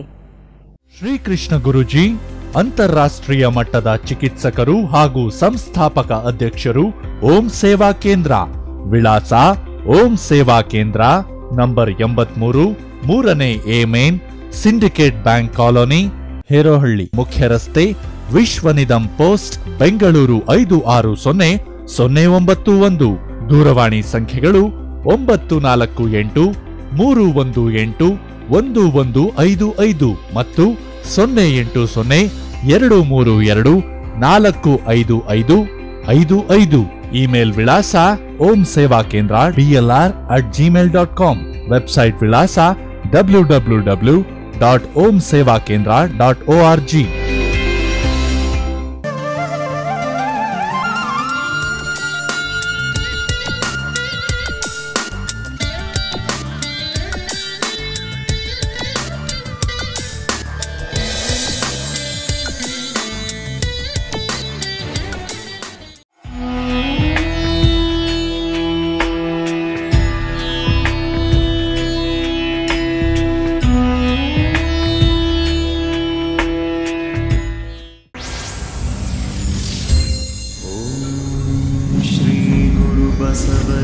ಶ್ರೀಕೃಷ್ಣ ಗುರೂಜಿ ಅಂತಾರಾಷ್ಟ್ರೀಯ ಮಟ್ಟದ ಚಿಕಿತ್ಸಕರು ಹಾಗೂ ಸಂಸ್ಥಾಪಕ ಅಧ್ಯಕ್ಷರು, ಓಂ ಸೇವಾ ಕೇಂದ್ರ. ವಿಳಾಸ ಓಂ ಸೇವಾ ಕೇಂದ್ರ, ನಂಬರ್ ಎಂಬತ್ಮೂರು, ಮೂರನೇ A main, Syndicate Bank colony, Herohalli. ಮುಖ್ಯ ರಸ್ತೆ, ವಿಶ್ವನಿಧಂ ಪೋಸ್ಟ್, ಬೆಂಗಳೂರು ಐದು ಆರು ಸೊನ್ನೆ ಸೊನ್ನೆ ಒಂಬತ್ತು ಒಂದು. ದೂರವಾಣಿ ಸಂಖ್ಯೆಗಳು ಒಂಬತ್ತು ನಾಲ್ಕು ಎಂಟು ಮೂರು ಒಂದು ಎಂಟು ಒಂದು ಒಂದು ಐದು ಐದು ಮತ್ತು ಸೊನ್ನೆ ಎಂಟು ಸೊನ್ನೆ ಎರಡು ಮೂರು ಎರಡು ನಾಲ್ಕು ಐದು ಐದು ಐದು ಐದು. ಇಮೇಲ್ ವಿಳಾಸ Om Seva Kendra DLR at Gmail dot com. Website ವಿಳಾಸ W W W dot Om Seva Kendra dot O R G. Basava